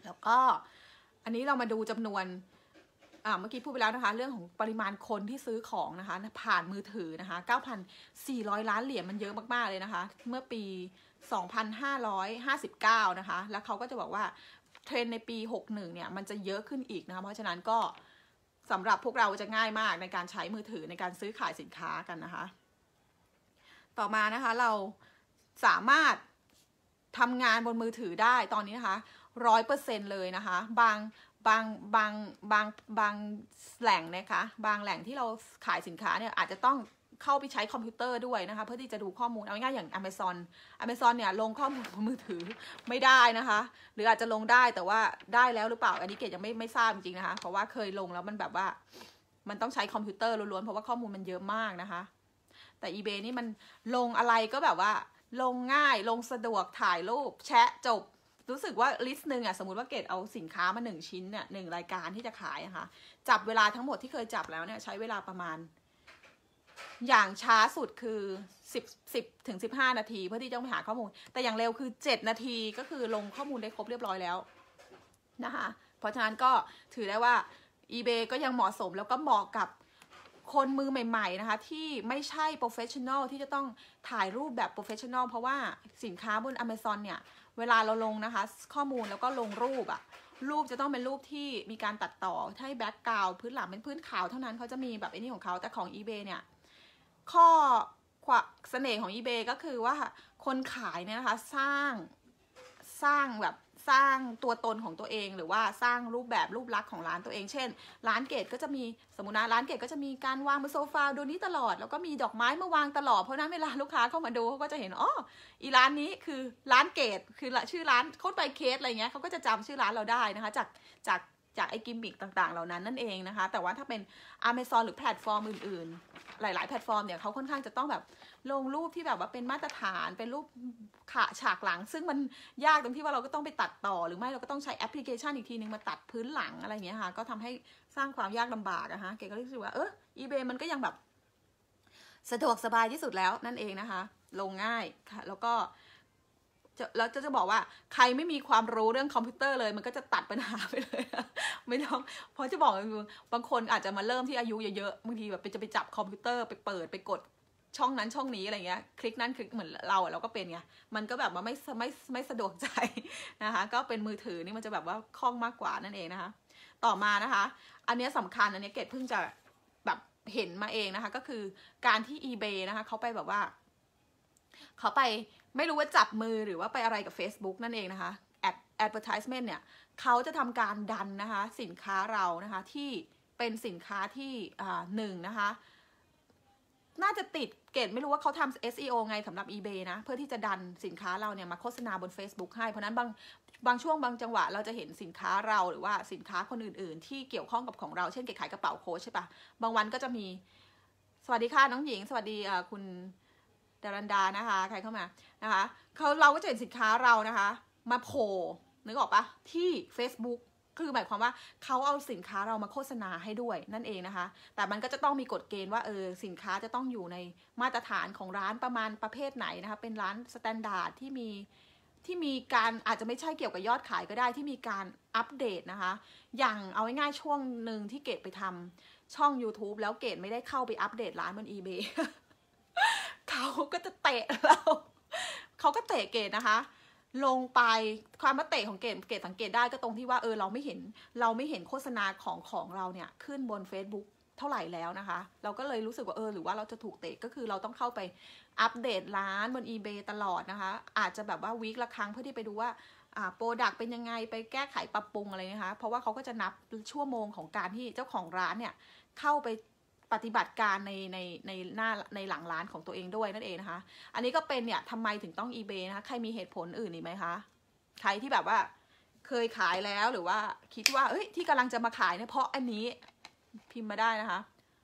แล้วก็อันนี้เรามาดูจำนวนอ่าเมื่อกี้พูดไปแล้วนะคะเรื่องของปริมาณคนที่ซื้อของนะคะผ่านมือถือนะคะ เก้าพันสี่ร้อย ล้านเหรียญมันเยอะมากๆเลยนะคะเมื่อปี สองพันห้าร้อยห้าสิบเก้า นะคะแล้วเขาก็จะบอกว่าเทรนในปี หกสิบเอ็ด เนี่ยมันจะเยอะขึ้นอีกนะคะเพราะฉะนั้นก็สำหรับพวกเราจะง่ายมากในการใช้มือถือในการซื้อขายสินค้ากันนะคะต่อมานะคะเราสามารถทำงานบนมือถือได้ตอนนี้นะคะร้อยเปอร์เซ็นต์เลยนะคะบางบางบางบางบางแหล่งนะคะบางแหล่งที่เราขายสินค้าเนี่ยอาจจะต้องเข้าไปใช้คอมพิวเตอร์ด้วยนะคะเพื่อที่จะดูข้อมูลเอาง่ายๆอย่าง Amazon Amazon เนี่ยลงข้อมูลบนมือถือไม่ได้นะคะหรืออาจจะลงได้แต่ว่าได้แล้วหรือเปล่าอันนี้เกดยังไม่ไม่ทราบจริงๆนะคะเพราะว่าเคยลงแล้วมันแบบว่ามันต้องใช้คอมพิวเตอร์ล้วนๆเพราะว่าข้อมูลมันเยอะมากนะคะแต่ eBay นี่มันลงอะไรก็แบบว่าลงง่ายลงสะดวกถ่ายรูปแชะจบรู้สึกว่าลิสต์หนึ่งอ่ะสมมติว่าเกดเอาสินค้ามาหนึ่งชิ้นเนี่ยหนึ่งรายการที่จะขายอะค่ะจับเวลาทั้งหมดที่เคยจับแล้วเนี่ยใช้เวลาประมาณอย่างช้าสุดคือสิบ สิบถึงสิบห้านาทีเพื่อที่จะไปหาข้อมูลแต่อย่างเร็วคือเจ็ดนาทีก็คือลงข้อมูลได้ครบเรียบร้อยแล้วนะคะเพราะฉะนั้นก็ถือได้ว่า eBay ก็ยังเหมาะสมแล้วก็เหมาะกับคนมือใหม่ๆนะคะที่ไม่ใช่โปรเฟชชั่นอลที่จะต้องถ่ายรูปแบบโปรเฟชชั่นอลเพราะว่าสินค้าบน Amazon เนี่ยเวลาเราลงนะคะข้อมูลแล้วก็ลงรูปอะรูปจะต้องเป็นรูปที่มีการตัดต่อให้แบ็กกราวด์พื้นหลังเป็นพื้นขาวเท่านั้นเขาจะมีแบบไอ้นี่ของเขาแต่ของ eBay เนี่ยข้อเสน่ห์ของ eBay ก็คือว่าคนขายเนี่ยนะคะสร้างสร้างแบบสร้างตัวตนของตัวเองหรือว่าสร้างรูปแบบรูปลักษณ์ของร้านตัวเองเช่นร้านเกดก็จะมีสมมุตินะร้านเกดก็จะมีการวางบนโซฟาดูนี้ตลอดแล้วก็มีดอกไม้มาวางตลอดเพราะนั้นเวลาลูกค้าเข้ามาดูเขาก็จะเห็นอ๋ออีร้านนี้คือร้านเกดคือชื่อร้านโค้ดใบเคสอะไรเงี้ยเขาก็จะจำชื่อร้านเราได้นะคะจากจากจากไอ้กิมมิคต่างๆเหล่านั้นนั่นเองนะคะแต่ว่าถ้าเป็น Amazon หรือแพลตฟอร์มอื่นๆหลายๆแพลตฟอร์มเนี่ยเขาค่อนข้างจะต้องแบบลงรูปที่แบบว่าเป็นมาตรฐานเป็นรูปขาฉากหลังซึ่งมันยากตรงที่ว่าเราก็ต้องไปตัดต่อหรือไม่เราก็ต้องใช้แอปพลิเคชันอีกทีนึงมาตัดพื้นหลังอะไรเงี้ยค่ะก็ทำให้สร้างความยากลำบากนะคะเก๋ก็รู้สึกว่าเออ eBay มันก็ยังแบบสะดวกสบายที่สุดแล้วนั่นเองนะคะลงง่ายค่ะแล้วก็แล้วจะจะบอกว่าใครไม่มีความรู้เรื่องคอมพิวเตอร์เลยมันก็จะตัดปัญหาไปเลยไม่ต้องเพราะจะบอกคือบางคนอาจจะมาเริ่มที่อายุเยอะๆบางทีแบบจะไปจับคอมพิวเตอร์ไปเปิดไปกดช่องนั้นช่องนี้อะไรเงี้ยคลิกนั้นคลิกเหมือนเราเราก็เป็นไงมันก็แบบว่าไม่ไม่ไม่สะดวกใจนะคะก็เป็นมือถือนี่มันจะแบบว่าคล่องมากกว่านั่นเองนะคะต่อมานะคะอันนี้สำคัญอันนี้เกดเพิ่งจะแบบเห็นมาเองนะคะก็คือการที่ eBay นะคะเขาไปแบบว่าเขาไปไม่รู้ว่าจับมือหรือว่าไปอะไรกับ Facebook นั่นเองนะคะ advertisement เนี่ยเขาจะทำการดันนะคะสินค้าเรานะคะที่เป็นสินค้าที่อ่าหนึ่งนะคะน่าจะติดเกตไม่รู้ว่าเขาทำ เอส อี โอ ไงสำหรับ eBay นะเพื่อที่จะดันสินค้าเราเนี่ยมาโฆษณาบน Facebook ให้เพราะนั้นบางบางช่วงบางจังหวะเราจะเห็นสินค้าเราหรือว่าสินค้าคนอื่นๆที่เกี่ยวข้องกับของเราเช่นเกตขายกระเป๋าโค้ชใช่ปะบางวันก็จะมีสวัสดีค่ะน้องหญิงสวัสดีอ่าคุณดารันดานะคะใครเข้ามานะคะเขาเราก็จะเห็นสินค้าเรานะคะมาโผล่นึกออกปะที่ Facebook คือหมายความว่าเขาเอาสินค้าเรามาโฆษณาให้ด้วยนั่นเองนะคะแต่มันก็จะต้องมีกฎเกณฑ์ว่าเออสินค้าจะต้องอยู่ในมาตรฐานของร้านประมาณประเภทไหนนะคะเป็นร้านสแตนดาร์ดที่มีที่มีการอาจจะไม่ใช่เกี่ยวกับยอดขายก็ได้ที่มีการอัปเดตนะคะอย่างเอาง่ายๆช่วงหนึ่งที่เกดไปทำช่อง YouTube แล้วเกดไม่ได้เข้าไปอัปเดตร้านบน eBay เขาก็จะเตะเราเขาก็เตะเกดนะคะลงไปความมาเตะของเกดเกดสังเกตได้ก็ตรงที่ว่าเออเราไม่เห็นเราไม่เห็นโฆษณาของของเราเนี่ยขึ้นบน Facebook เท่าไหร่แล้วนะคะเราก็เลยรู้สึกว่าเออหรือว่าเราจะถูกเตะก็คือเราต้องเข้าไปอัปเดตร้านบน eBay ตลอดนะคะอาจจะแบบว่าวีคละครั้งเพื่อที่ไปดูว่าอ่าโปรดักต์เป็นยังไงไปแก้ไขปรับปรุงอะไรนะคะเพราะว่าเขาก็จะนับชั่วโมงของการที่เจ้าของร้านเนี่ยเข้าไปปฏิบัติการในในในหน้าในหลังร้านของตัวเองด้วยนั่นเองนะคะอันนี้ก็เป็นเนี่ยทำไมถึงต้อง eBay นะคะใครมีเหตุผลอื่นอีกไหมคะใครที่แบบว่าเคยขายแล้วหรือว่าคิดว่าเอ้ยที่กำลังจะมาขายเนี่ยเพราะอันนี้พิมพ์มาได้นะคะ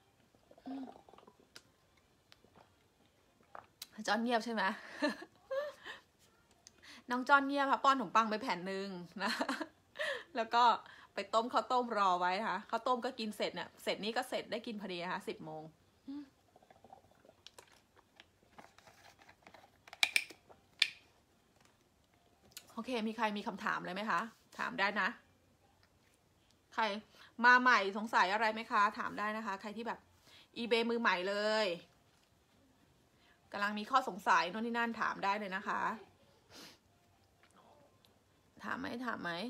จอนเงียบใช่ไหม น้องจอนเงียบค่ะป้อนขนมปังไปแผ่นหนึ่งนะแล้วก็ไปต้มข้าวต้มรอไว้นะคะข้าวต้มก็กินเสร็จเนี่ยเสร็จนี้ก็เสร็จได้กินพอดีนะคะสิบโมงโอเคมีใครมีคำถามอะไรไหมคะถามได้นะใครมาใหม่สงสัยอะไรไหมคะถามได้นะคะใครที่แบบ eBay มือใหม่เลยกำลังมีข้อสงสัยโน่นนี่นั่นถามได้เลยนะคะถามไหมถามไหม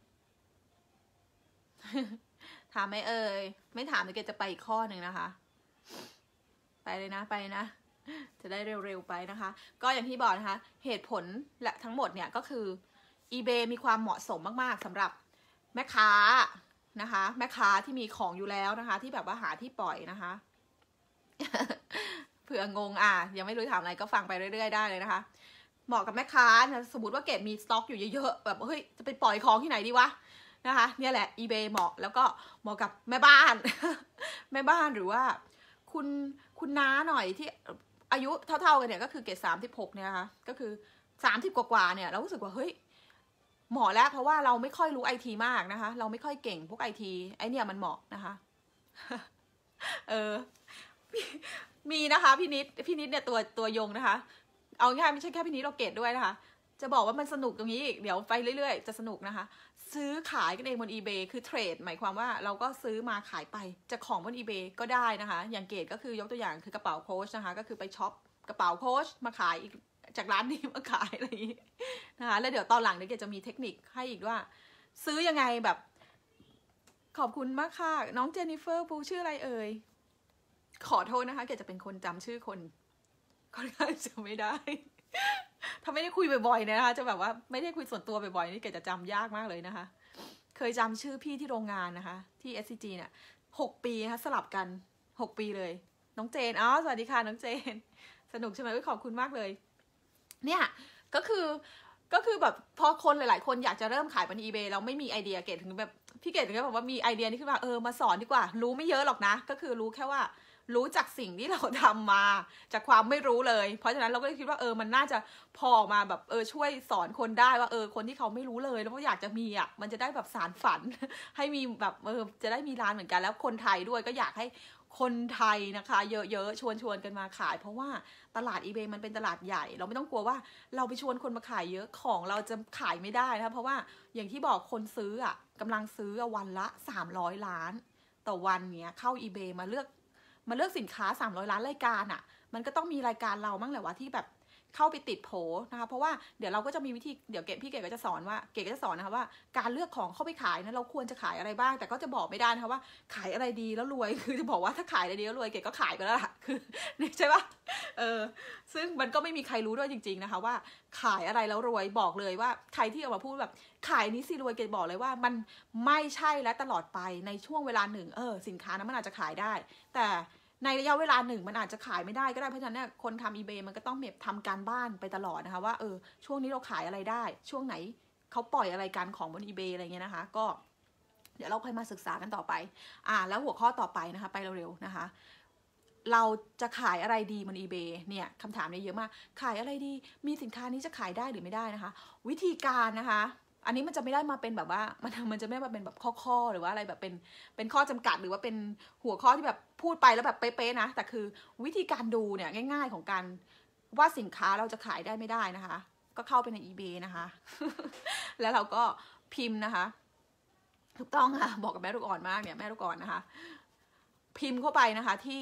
ถามไหมเอ่ยไม่ถามเดี๋ยวเกจะไปอีกข้อหนึ่งนะคะไปเลยนะไปนะจะได้เร็วๆไปนะคะก็อย่างที่บอกนะคะเหตุผลและทั้งหมดเนี่ยก็คือ eBay มีความเหมาะสมมากๆสำหรับแม่ค้านะคะแม่ค้าที่มีของอยู่แล้วนะคะที่แบบว่าหาที่ปล่อยนะคะ เผื่องงอ่ะยังไม่รู้ถามอะไรก็ฟังไปเรื่อยๆได้เลยนะคะเหมาะกับแม่ค้านะสมมติว่าเกดมีสต็อกอยู่เยอะๆแบบเฮ้ยจะไปปล่อยของที่ไหนดีวะนะคะเนี่ยแหละ eBay เหมาะแล้วก็เหมาะกับแม่บ้าน แม่บ้านหรือว่าคุณคุณน้าหน่อยที่อายุเท่าๆกันเนี่ยก็คือเกดสามสิบหกเนี่ยนะคะก็คือสามสิบกว่าๆเนี่ยเรารู้สึกว่าเฮ้ยเหมาะแล้วเพราะว่าเราไม่ค่อยรู้ไอทีมากนะคะเราไม่ค่อยเก่งพวกไอทีไอเนี่ยมันเหมาะนะคะ เออมีนะคะพี่นิดพี่นิดเนี่ยตัวตัวยงนะคะเอาง่ายไม่ใช่แค่พี่นิดเราเกตด้วยนะคะจะบอกว่ามันสนุกตรงนี้อีกเดี๋ยวไปเรื่อยๆจะสนุกนะคะซื้อขายกันเองบน eBay คือเทรดหมายความว่าเราก็ซื้อมาขายไปจากของบน eBay ก็ได้นะคะอย่างเกตก็คือยกตัวอย่างคือกระเป๋าโค้ชนะคะก็คือไปช็อปกระเป๋าโค้ชมาขายอีกจากร้านนี้มาขายอะไรอย่างนี้นะคะแล้วเดี๋ยวตอนหลังเดี๋ยวเกตจะมีเทคนิคให้อีกว่าซื้อยังไงแบบขอบคุณมากค่ะน้องเจนนิเฟอร์ปูชื่ออะไรเอ่ยขอโทษนะคะเกดจะเป็นคนจำชื่อคนค่อนข้างจะไม่ได้ ถ้าไม่ได้คุยบ่อยๆนะคะจะแบบว่าไม่ได้คุยส่วนตัวบ่อยๆนี่เกดจะจำยากมากเลยนะคะเคยจำชื่อพี่ที่โรงงานนะคะที่ เอส ซี จี เนี่ยหกปีนะคะสลับกันหกปีเลยน้องเจนอ๋อสวัสดีค่ะน้องเจนสนุกใช่ไหมขอบคุณมากเลยเนี่ยก็คือก็คือแบบพอคนหลายๆคนอยากจะเริ่มขายบน eBay เราไม่มีไอเดียเกดถึงแบบพี่เกดถึงแบบว่ามีไอเดียนี้ขึ้นมาเออมาสอนดีกว่ารู้ไม่เยอะหรอกนะก็คือรู้แค่ว่ารู้จากสิ่งที่เราทำมาจากความไม่รู้เลยเพราะฉะนั้นเราก็คิดว่าเออมันน่าจะพอมาแบบเออช่วยสอนคนได้ว่าเออคนที่เขาไม่รู้เลยแล้วก็อยากจะมีอ่ะมันจะได้แบบสานฝัน ให้มีแบบเออจะได้มีร้านเหมือนกันแล้วคนไทยด้วยก็อยากให้คนไทยนะคะเยอะๆชวนชวนกันมาขายเพราะว่าตลาด eBay มันเป็นตลาดใหญ่เราไม่ต้องกลัวว่าเราไปชวนคนมาขายเยอะของเราจะขายไม่ได้นะเพราะว่าอย่างที่บอกคนซื้ออ่ะกำลังซื้อวันละสามร้อยล้านต่อวันเนี้ยเข้า eBay มาเลือกมาเลือกสินค้าสามร้อยล้านรายการอ่ะมันก็ต้องมีรายการเรามั้งแหละว่าที่แบบเข้าไปติดโผนะคะเพราะว่าเดี๋ยวเราก็จะมีวิธีเดี๋ยวเกดพี่เกดก็จะสอนว่าเกดก็จะสอนนะคะว่าการเลือกของเข้าไปขายนะเราควรจะขายอะไรบ้างแต่ก็จะบอกไม่ได้นะคะว่าขายอะไรดีแล้วรวยคือจะบอกว่าถ้าขายอะไรดีแล้วรวยเกดก็ขายไปแล้วล่ะคือใช่ปะเออซึ่งมันก็ไม่มีใครรู้ด้วยจริงๆนะคะว่าขายอะไรแล้วรวยบอกเลยว่าใครที่เอามาพูดแบบขายนี้สิรวยเกดบอกเลยว่ามันไม่ใช่และตลอดไปในช่วงเวลาหนึ่งเออสินค้านั้นมันอาจจะขายได้แต่ในระยะเวลาหนึ่งมันอาจจะขายไม่ได้ก็ได้เพราะฉะนั้นเนี่ยคนทำ eBay มันก็ต้องแบบทำการบ้านไปตลอดนะคะว่าเออช่วงนี้เราขายอะไรได้ช่วงไหนเขาปล่อยอะไรกันของบน eBay อะไรเงี้ยนะคะก็เดี๋ยวเราค่อยมาศึกษากันต่อไปอ่าแล้วหัวข้อต่อไปนะคะไปเร็วๆนะคะเราจะขายอะไรดีบน eBay เนี่ยคำถามเนี่ยเยอะมากขายอะไรดีมีสินค้านี้จะขายได้หรือไม่ได้นะคะวิธีการนะคะอันนี้มันจะไม่ได้มาเป็นแบบว่ามันมันจะไม่มาเป็นแบบข้อๆหรือว่าอะไรแบบเป็นเป็นข้อจำกัดหรือว่าเป็นหัวข้อที่แบบพูดไปแล้วแบบเป๊ะๆนะแต่คือวิธีการดูเนี่ยง่ายๆของการว่าสินค้าเราจะขายได้ไม่ได้นะคะก็เข้าไปใน eBay นะคะ แล้วเราก็พิมพ์นะคะถูกต้องค่ะบอกกับแม่ลูกอ่อนมากเนี่ยแม่ลูกอ่อนนะคะพิมพ์เข้าไปนะคะที่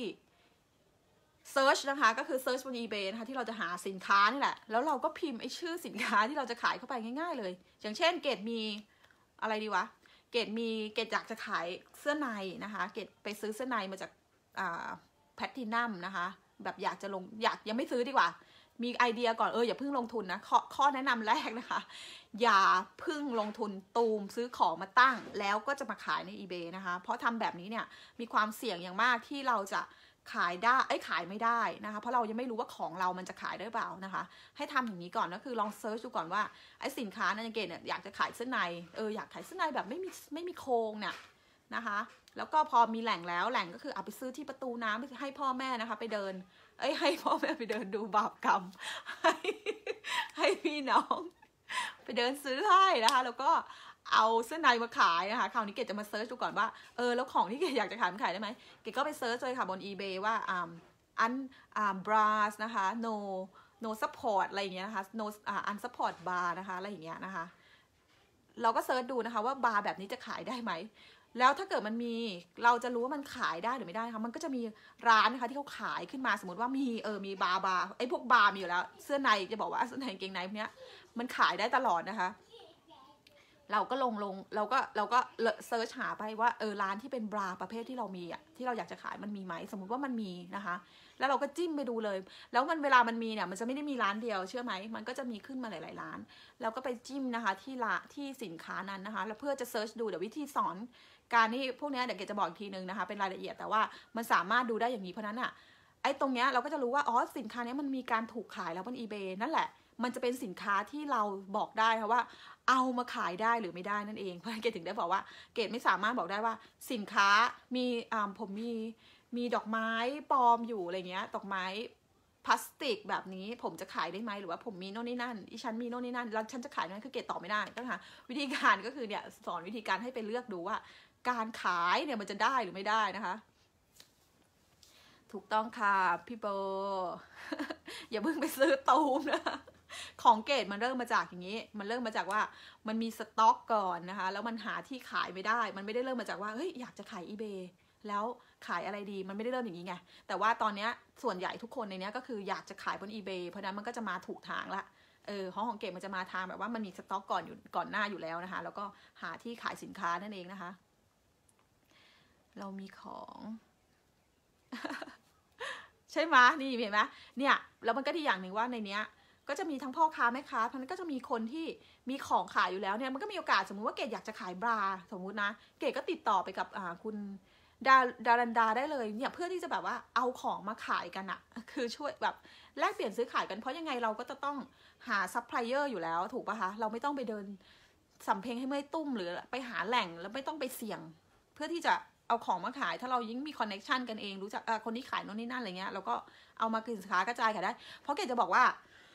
search นะคะก็คือ search บน eBay นะคะที่เราจะหาสินค้านี่แหละแล้วเราก็พิมพ์ไอ้ชื่อสินค้าที่เราจะขายเข้าไปง่ายๆเลยอย่างเช่นเกดมีอะไรดีวะเกดมีเกดอยากจะขายเสื้อในนะคะเกดไปซื้อเสื้อในมาจากอ่าแพลทินัมนะคะแบบอยากจะลงอยากยังไม่ซื้อดีกว่ามีไอเดียก่อนเอออย่าเพิ่งลงทุนนะข้อข้อแนะนำแรกนะคะอย่าเพิ่งลงทุนตูมซื้อของมาตั้งแล้วก็จะมาขายใน eBay นะคะเพราะทำแบบนี้เนี่ยมีความเสี่ยงอย่างมากที่เราจะขายได้ไอ้ขายไม่ได้นะคะเพราะเรายังไม่รู้ว่าของเรามันจะขายได้เปล่านะคะให้ทำอย่างนี้ก่อนก็คือลองเซิร์ชดูก่อนว่าไอ้สินค้านั้นเกณฑ์เนี่ยอยากจะขายเสื้อในเอออยากขายเสื้อในแบบไม่มีไม่มีโครงเนี่ยนะคะแล้วก็พอมีแหล่งแล้วแหล่งก็คือเอาไปซื้อที่ประตูน้ำให้พ่อแม่นะคะไปเดินเอ้ยให้พ่อแม่ไปเดินดูบาปกรรมให้ให้พี่น้องไปเดินซื้อให้นะคะแล้วก็เอาเสื้อในมาขายนะคะคราวนี้เกดจะมาเซิร์ชดูก่อนว่าเออแล้วของที่เกดอยากจะขายมันขายได้ไหมเกดก็ไปเซิร์ชเลยค่ะบน eBay ว่าอ่าอันอ่า bras นะคะ no no support อะไรอย่างเงี้ยนะคะ no อ่า unsupport bar นะคะอะไรอย่างเงี้ยนะคะเราก็เซิร์ชดูนะคะว่าบาร์แบบนี้จะขายได้ไหมแล้วถ้าเกิดมันมีเราจะรู้ว่ามันขายได้หรือไม่ได้นะคะมันก็จะมีร้านนะคะที่เขาขายขึ้นมาสมมติว่ามีเออมีบาร์บาร์ไอ้พวกบาร์มีอยู่แล้วเสื้อในจะบอกว่าเสื้อในกางเกงในพวกเนี้ยมันขายได้ตลอดนะคะเราก็ลงลงเราก็เราก็เซิร์ชหาไปว่าเออร้านที่เป็นบราประเภทที่เรามีอ่ะที่เราอยากจะขายมันมีไหมสมมุติว่ามันมีนะคะแล้วเราก็จิ้มไปดูเลยแล้วมันเวลามันมีเนี่ยมันจะไม่ได้มีร้านเดียวเชื่อไหมมันก็จะมีขึ้นมาหลายๆร้านเราก็ไปจิ้มนะคะที่ละที่สินค้านั้นนะคะแล้วเพื่อจะเซิร์ชดูเดี๋ยววิธีสอนการที่พวกนี้เดี๋ยวเกจะบอกอีกทีนึงนะคะเป็นรายละเอียดแต่ว่ามันสามารถดูได้อย่างนี้เพราะนั้นอ่ะไอ้ตรงเนี้ยเราก็จะรู้ว่าอ๋อสินค้านี้มันมีการถูกขายแล้วบน อีเบย์ นั่นแหละมันจะเป็นสินค้าที่เราบอกได้ค่ะว่าเอามาขายได้หรือไม่ได้นั่นเองเพราะฉะนั้นเกดถึงได้บอกว่าเกดไม่สามารถบอกได้ว่าสินค้ามีอ่าผมมีมีดอกไม้ปลอมอยู่อะไรเงี้ยดอกไม้พลาสติกแบบนี้ผมจะขายได้ไหมหรือว่าผมมีโน่นนี่นั่นอีฉันมีโน่นนี่นั่นแล้วฉันจะขายนั่นคือเกดตอบไม่ได้ก็ค่ะวิธีการก็คือเนี่ยสอนวิธีการให้ไปเลือกดูว่าการขายเนี่ยมันจะได้หรือไม่ได้นะคะถูกต้องค่ะพี่โบ อย่าเพิ่งไปซื้อตูมนะของเกรดมันเริ่มมาจากอย่างนี้มันเริ่มมาจากว่ามันมีสต็อกก่อนนะคะแล้วมันหาที่ขายไม่ได้มันไม่ได้เริ่มมาจากว่าเฮ้ยอยากจะขาย อีเบย์ แล้วขายอะไรดีมันไม่ได้เริ่มอย่างนี้ไงแต่ว่าตอนนี้ส่วนใหญ่ทุกคนในนี้ก็คืออยากจะขายบน อีเบย์ เพราะนั้นมันก็จะมาถูกทางละเออของของเกรดมันจะมาทางแบบว่ามันมีสต็อกก่อนอยู่ก่อนหน้าอยู่แล้วนะคะแล้วก็หาที่ขายสินค้านั่นเองนะคะเรามีของ ใช่ไหมนี่เห็นไหมเนี่ยแล้วมันก็ดีอย่างหนึ่งว่าในเนี้ยก็จะมีทั้งพ่อค้าแม่ค้าเพราะนั้นก็จะมีคนที่มีของขายอยู่แล้วเนี่ยมันก็มีโอกาสสมมุติว่าเกดอยากจะขายบราสมมุตินะเกดก็ติดต่อไปกับอ่าคุณดาดารันดาได้เลยเนี่ยเพื่อที่จะแบบว่าเอาของมาขายกันอะคือช่วยแบบแลกเปลี่ยนซื้อขายกันเพราะยังไงเราก็จะต้องหาซัพพลายเออร์อยู่แล้วถูกปะคะเราไม่ต้องไปเดินสำเพ็งให้เมื่อยตุ้มหรือไปหาแหล่งแล้วไม่ต้องไปเสี่ยงเพื่อที่จะเอาของมาขายถ้าเรายิ่งมีคอนเน็กชันกันเองรู้จักคนที่ขายโน่นนี่นั่นอะไรเงี้ยเราก็เอามาสินค้ากระจายขายได้เพราะเกดจะบอกว่า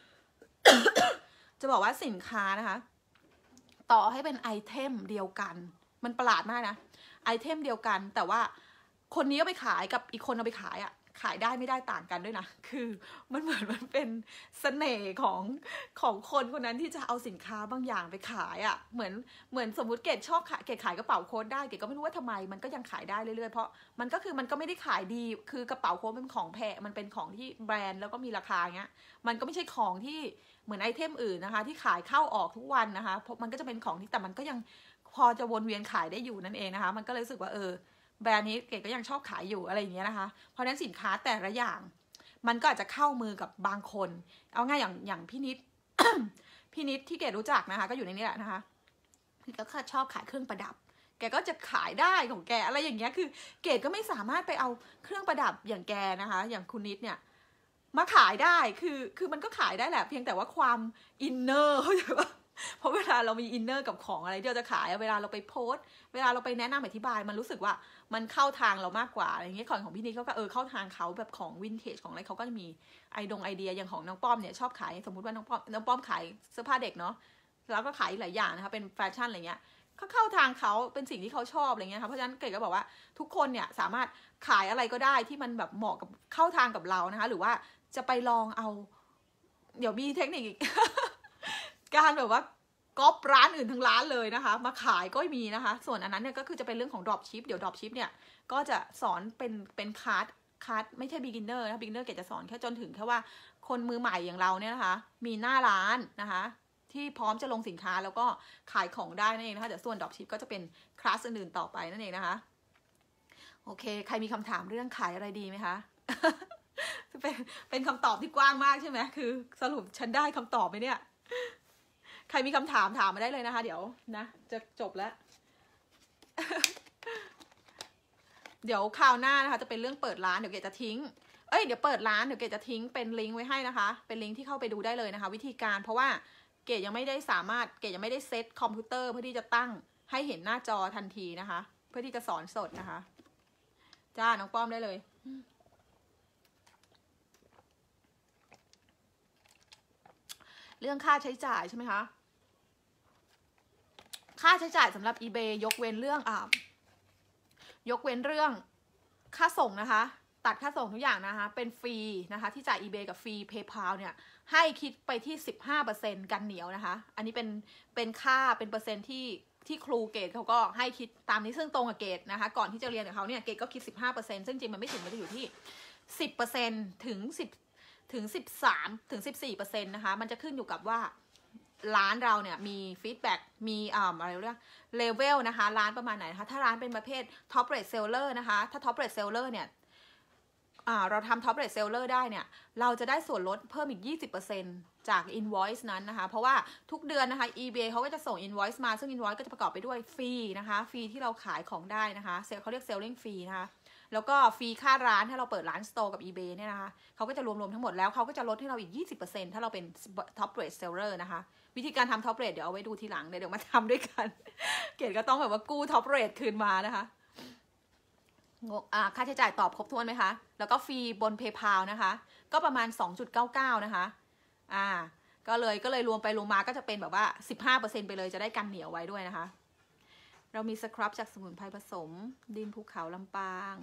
จะบอกว่าสินค้านะคะต่อให้เป็นไอเทมเดียวกันมันประหลาดมากนะไอเทมเดียวกันแต่ว่าคนนี้เอาไปขายกับอีกคนเอาไปขายอ่ะขายได้ไม่ได้ต่างกันด้วยนะคือมันเหมือนมันเป็นเสน่ห์ของของคนคนนั้นที่จะเอาสินค้าบางอย่างไปขายอ่ะเหมือนเหมือนสมมุติเกดชอบขายเกดขายกระเป๋าโค้ดได้เกดก็ไม่รู้ว่าทำไมมันก็ยังขายได้เรื่อยๆเพราะมันก็คือมันก็ไม่ได้ขายดีคือกระเป๋าโค้ดเป็นของแพงมันเป็นของที่แบรนด์แล้วก็มีราคาเงี้ยมันก็ไม่ใช่ของที่เหมือนไอเทมอื่นนะคะที่ขายเข้าออกทุกวันนะคะเพราะมันก็จะเป็นของที่แต่มันก็ยังพอจะวนเวียนขายได้อยู่นั่นเองนะคะมันก็เลยรู้สึกว่าเออแบรนด์นี้เกดก็ยังชอบขายอยู่อะไรอย่างเงี้ยนะคะเพราะฉะนั้นสินค้าแต่ละอย่างมันก็อาจจะเข้ามือกับบางคนเอาง่ายอย่างอย่างพี่นิด พี่นิดที่เกดรู้จักนะคะก็อยู่ในนี้แหละนะคะพี่ก็ชอบขายเครื่องประดับแกก็จะขายได้ของแกอะไรอย่างเงี้ยคือเกดก็ไม่สามารถไปเอาเครื่องประดับอย่างแกนะคะอย่างคุณนิดเนี่ยมาขายได้คือคือมันก็ขายได้แหละเพียงแต่ว่าความอินเนอร์เข้าใจปะเพราะเวลาเรามีอินเนอร์กับของอะไรที่เราจะขายเวลาเราไปโพสเวลาเราไปแนะนำอธิบายมันรู้สึกว่ามันเข้าทางเรามากกว่าอะไรอย่างเงี้ยของของพี่นิดเขาก็เออเข้าทางเขาแบบของวินเทจของอะไรเขาก็จะมีไอดงไอเดียอย่างของน้องป้อมเนี่ยชอบขายสมมติว่าน้องป้อมน้องป้อมขายเสื้อผ้าเด็กเนาะแล้วก็ขายหลายอย่างนะคะเป็นแฟชั่นอะไรเงี้ยเขาเข้าทางเขาเป็นสิ่งที่เขาชอบอะไรเงี้ยค่ะเพราะฉะนั้นเก๋ก็บอกว่าทุกคนเนี่ยสามารถขายอะไรก็ได้ที่มันแบบเหมาะกับเข้าทางกับเรานะคะหรือว่าจะไปลองเอาเดี๋ยวมีเทคนิคอีก การแบบว่าก๊อปร้านอื่นทั้งร้านเลยนะคะมาขายก็มีนะคะส่วนอันนั้นเนี่ยก็คือจะเป็นเรื่องของดรอปชิปเดี๋ยวดรอปชิปเนี่ยก็จะสอนเป็นเป็นคลาสคลาสไม่ใช่ beginner นะ beginner เก๋จะสอนแค่จนถึงแค่ว่าคนมือใหม่อย่างเราเนี่ยนะคะมีหน้าร้านนะคะที่พร้อมจะลงสินค้าแล้วก็ขายของได้นั่นเองนะคะเดี๋ยวส่วนดรอปชิปก็จะเป็นคลาสอื่นๆต่อไปนั่นเองนะคะโอเคใครมีคำถามเรื่องขายอะไรดีไหมคะ เป็นเป็นคำตอบที่กว้างมากใช่ไหมคือสรุปฉันได้คำตอบไหมเนี่ยใครมีคำถามถามมาได้เลยนะคะเดี๋ยวนะจะจบแล้ว เดี๋ยวคราวหน้านะคะจะเป็นเรื่องเปิดร้านเดี๋ยวเกดจะทิ้งเอ้ยเดี๋ยวเปิดร้านเดี๋ยวเกดจะทิ้งเป็นลิงก์ไว้ให้นะคะเป็นลิงก์ที่เข้าไปดูได้เลยนะคะวิธีการเพราะว่าเกดยังไม่ได้สามารถเกดยังไม่ได้เซตคอมพิวเตอร์เพื่อที่จะตั้งให้เห็นหน้าจอทันทีนะคะเพื่อที่จะสอนสดนะคะจ้าน้องป้อมได้เลยเรื่องค่าใช้จ่ายใช่ไหมคะค่าใช้จ่ายสำหรับ อีเบย์ ยกเว้นเรื่องอ่ายกเว้นเรื่องค่าส่งนะคะตัดค่าส่งทุกอย่างนะคะเป็นฟรีนะคะที่จ่าย eBay กับฟรี PayPal เนี่ยให้คิดไปที่ สิบห้าเปอร์เซ็นต์ กันเหนียวนะคะอันนี้เป็นเป็นค่าเป็นเปอร์เซ็นต์ที่ที่ครูเกรดเขาก็ให้คิดตามนี้ซึ่งตรงกับเกรดนะคะก่อนที่จะเรียนกับเขาเนี่ยเกรดก็คิด สิบห้าเปอร์เซ็นต์ ซึ่งจริงมันไม่ถึงมันจะอยู่ที่ สิบเปอร์เซ็นต์ ถึง สิบ ถึง สิบสาม ถึง สิบสี่เปอร์เซ็นต์ นะคะมันจะขึ้นอยู่กับว่าร้านเราเนี่ยมีฟีดแบ็กมีอ่าอะไรเรียกเลเวลนะคะร้านประมาณไหนนะคะถ้าร้านเป็นประเภท Top Rate Seller นะคะถ้า Top Rate Seller เนี่ยเราทำ Top Rate Seller ได้เนี่ยเราจะได้ส่วนลดเพิ่มอีก ยี่สิบเปอร์เซ็นต์ จาก invoice นั้นนะคะเพราะว่าทุกเดือนนะคะ eBay เขาก็จะส่ง invoice มาซึ่ง invoice ก็จะประกอบไปด้วยฟรีนะคะฟรีที่เราขายของได้นะคะเขาเรียก selling fee นะคะแล้วก็ฟรีค่าร้านถ้าเราเปิดร้าน store กับ eBay เนี่ยนะคะเขาก็จะรวมๆทั้งหมดแล้วเขาก็จะลดให้เราอีก ยี่สิบเปอร์เซ็นต์ ถ้าเราเป็น Top Rate Seller นะคะวิธีการทำ Top Rate เดี๋ยวเอาไว้ดูทีหลังเดี๋ยวมาทำด้วยกันเกดก็ต้องแบบว่ากู้ Top Rate คืนมานะคะค่าใช้จ่ายตอบครบถ้วนไหมคะแล้วก็ฟรีบน PayPal นะคะก็ประมาณ สองจุดเก้าเก้า นะคะอ่าก็เลยก็เลยรวมไปรวมมาก็จะเป็นแบบว่า สิบห้าเปอร์เซ็นต์ ไปเลยจะได้กันเหนียวไว้ด้วยนะคะเรามีสครับจากสมุนไพรผสมดินภูเขาลำปาง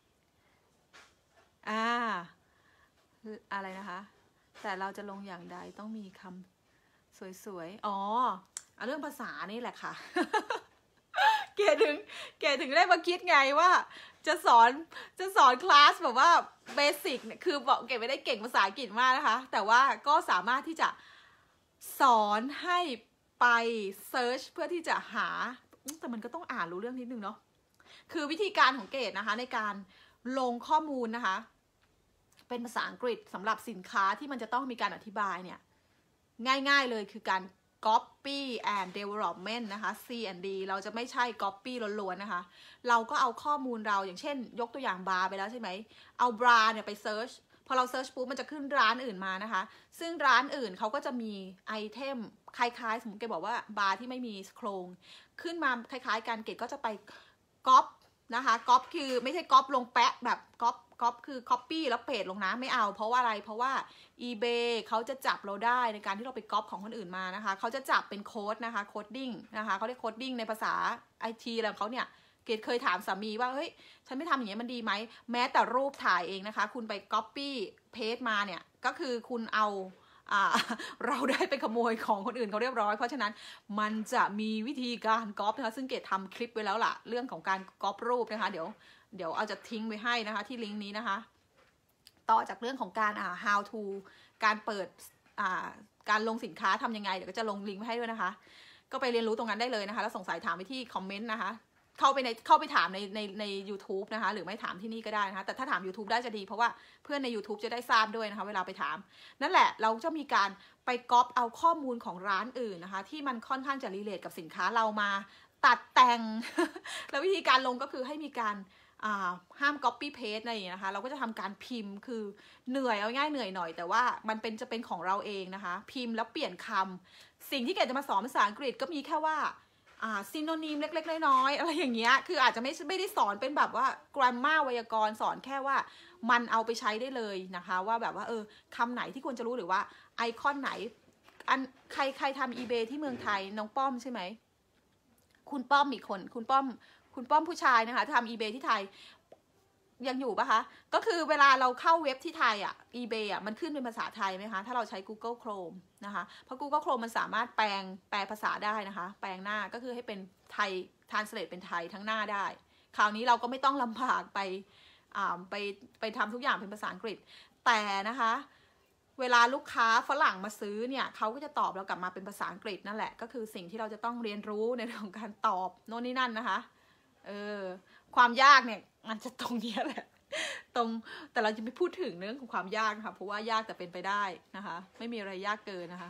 อ่าอะไรนะคะแต่เราจะลงอย่างใดต้องมีคำสวยๆอ๋อเรื่องภาษานี่แหละค่ะ เกดถึงเกดถึงได้มาคิดไงว่าจะสอนจะสอนคลาสแบบว่าเบสิกเนี่ยคือบอกเกดไม่ได้เก่งภาษาอังกฤษมากนะคะแต่ว่าก็สามารถที่จะสอนให้ไปเซิร์ชเพื่อที่จะหาแต่มันก็ต้องอ่านรู้เรื่องนิดนึงเนาะคือวิธีการของเกดนะคะในการลงข้อมูลนะคะเป็นภาษาอังกฤษสำหรับสินค้าที่มันจะต้องมีการอธิบายเนี่ยง่ายๆเลยคือการ copy and development นะคะ ซี แอนด์ ดี เราจะไม่ใช่ copy ล้วนๆนะคะเราก็เอาข้อมูลเราอย่างเช่นยกตัวอย่างบาร์ไปแล้วใช่ไหมเอาบราเนี่ยไปเซิร์ชพอเราเซิร์ชปุ๊บมันจะขึ้นร้านอื่นมานะคะซึ่งร้านอื่นเขาก็จะมีไอเทมคล้ายๆสมมติเกดบอกว่าบาร์ที่ไม่มีโครงขึ้นมาคล้ายๆกันเกดก็จะไปก๊อปนะคะก๊อปคือไม่ใช่ก๊อปลงแปะแบบก๊อปก๊อปคือ copy แล้วเพจลงนะไม่เอาเพราะว่าอะไรเพราะว่า eBay เขาจะจับเราได้ในการที่เราไปก๊อปของคนอื่นมานะคะเขาจะจับเป็นโค้ดนะคะโคดดิ้งนะคะเขาเรียกโคดดิ้งในภาษา ไอ ที อะไรของเขาเนี่ยเกดเคยถามสามีว่าเฮ้ยฉันไม่ทำอย่างนี้มันดีไหมแม้แต่รูปถ่ายเองนะคะคุณไป copy paste มาเนี่ยก็คือคุณเอาเราได้ไปขโมยของคนอื่นเขาเรียบร้อยเพราะฉะนั้นมันจะมีวิธีการก๊อปนะคะซึ่งเกดทำคลิปไว้แล้วล่ะเรื่องของการก๊อปรูปนะคะเดี๋ยวเดี๋ยวเอาจะทิ้งไว้ให้นะคะที่ลิงก์นี้นะคะต่อจากเรื่องของการอ่า how to การเปิดอ่าการลงสินค้าทำยังไงเดี๋ยวก็จะลงลิงก์ไว้ให้ด้วยนะคะก็ไปเรียนรู้ตรงนั้นได้เลยนะคะแล้วสงสัยถามไปที่คอมเมนต์นะคะเข้าไปในเข้าไปถามในในใน YouTube นะคะหรือไม่ถามที่นี่ก็ได้นะคะแต่ถ้าถาม YouTube ได้จะดีเพราะว่าเพื่อนใน YouTube จะได้ทราบด้วยนะคะเวลาไปถามนั่นแหละเราจะมีการไปก๊อปเอาข้อมูลของร้านอื่นนะคะที่มันค่อนข้างจะรีเลทกับสินค้าเรามาตัดแต่ง แล้ววิธีการลงก็คือให้มีการห้าม copy paste อะไรอย่างนี้นะคะเราก็จะทำการพิมพ์คือเหนื่อยเอาง่ายเหนื่อยหน่อยแต่ว่ามันเป็นจะเป็นของเราเองนะคะพิมพ์แล้วเปลี่ยนคำสิ่งที่เกดจะมาสอนภาษาอังกฤษก็มีแค่ว่าอ่าซิโนนิมเล็กๆน้อยๆอะไรอย่างเงี้ยคืออาจจะไม่ไม่ได้สอนเป็นแบบว่า grammar ไวยากรณ์สอนแค่ว่ามันเอาไปใช้ได้เลยนะคะว่าแบบว่าเออคำไหนที่ควรจะรู้หรือว่าไอคอนไหนอันใครใครทำ eBay ที่เมืองไทยน้องป้อมใช่ไหมคุณป้อมอีกคนคุณป้อมคุณป้อมผู้ชายนะคะทำ eBay ที่ไทยยังอยู่ปะคะก็คือเวลาเราเข้าเว็บที่ไทยอ่ะ eBay อ่ะมันขึ้นเป็นภาษาไทยไหมคะถ้าเราใช้ Google Chrome นะคะเพราะ Google Chrome มันสามารถแปลงแปลภาษาได้นะคะแปลงหน้าก็คือให้เป็นไทย translate เป็นไทยทั้งหน้าได้คราวนี้เราก็ไม่ต้องลำบากไปอ่าไปไปทำทุกอย่างเป็นภาษาอังกฤษแต่นะคะเวลาลูกค้าฝรั่งมาซื้อเนี่ยเขาก็จะตอบเรากลับมาเป็นภาษาอังกฤษนั่นแหละก็คือสิ่งที่เราจะต้องเรียนรู้ในเรื่องของการตอบโน่นนี่นั่นนะคะเออความยากเนี่ยมันจะตรงนี้แหละตรงแต่เราจะไม่พูดถึงเรื่องของความยากค่ะเพราะว่ายากแต่เป็นไปได้นะคะไม่มีอะไรยากเกินนะคะ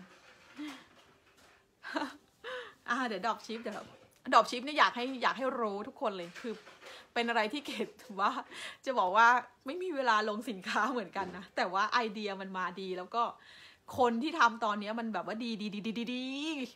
อ่าเดี๋ยวดรอปชิปเดี๋ยวดรอปชิปเนี่ยอยากให้อยากให้รู้ทุกคนเลยคือเป็นอะไรที่เกดว่าจะบอกว่าไม่มีเวลาลงสินค้าเหมือนกันนะแต่ว่าไอเดียมันมาดีแล้วก็คนที่ทำตอนนี้มันแบบว่าดีดีดีดีดีดี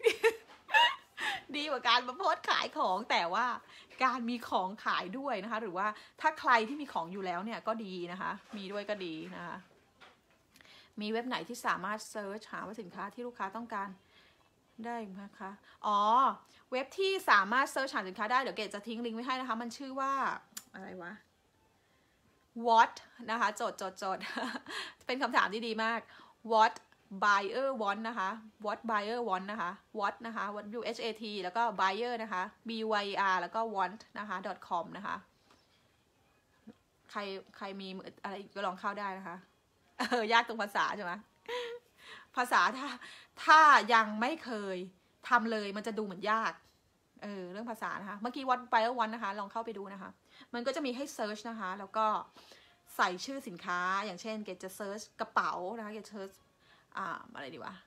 ดีกว่าการมาโพสขายของแต่ว่าการมีของขายด้วยนะคะหรือว่าถ้าใครที่มีของอยู่แล้วเนี่ยก็ดีนะคะมีด้วยก็ดีนะคะมีเว็บไหนที่สามารถเซิร์ชหาว่าสินค้าที่ลูกค้าต้องการได้ไหมคะอ๋อเว็บที่สามารถเซิร์ชหาสินค้าได้เดี๋ยวเกดจะทิ้งลิงก์ไว้ให้นะคะมันชื่อว่าอะไรวะ what นะคะจดจดจด เป็นคำถามที่ดีมาก what buyer want นะคะ what buyer want นะคะ what นะคะ what u h a t แล้วก็ buyer นะคะ b y r แล้วก็ want นะคะ .com นะคะใครใครมีอะไรก็ลองเข้าได้นะคะเออยากตรงภาษาใช่ไหมภาษาถ้าถ้ายังไม่เคยทำเลยมันจะดูเหมือนยากเออเรื่องภาษานะคะเมื่อกี้ what buyer want นะคะลองเข้าไปดูนะคะมันก็จะมีให้ search นะคะแล้วก็ใส่ชื่อสินค้าอย่างเช่นเกดจะ search กระเป๋านะคะเกด search อ่าอะไรดีวะ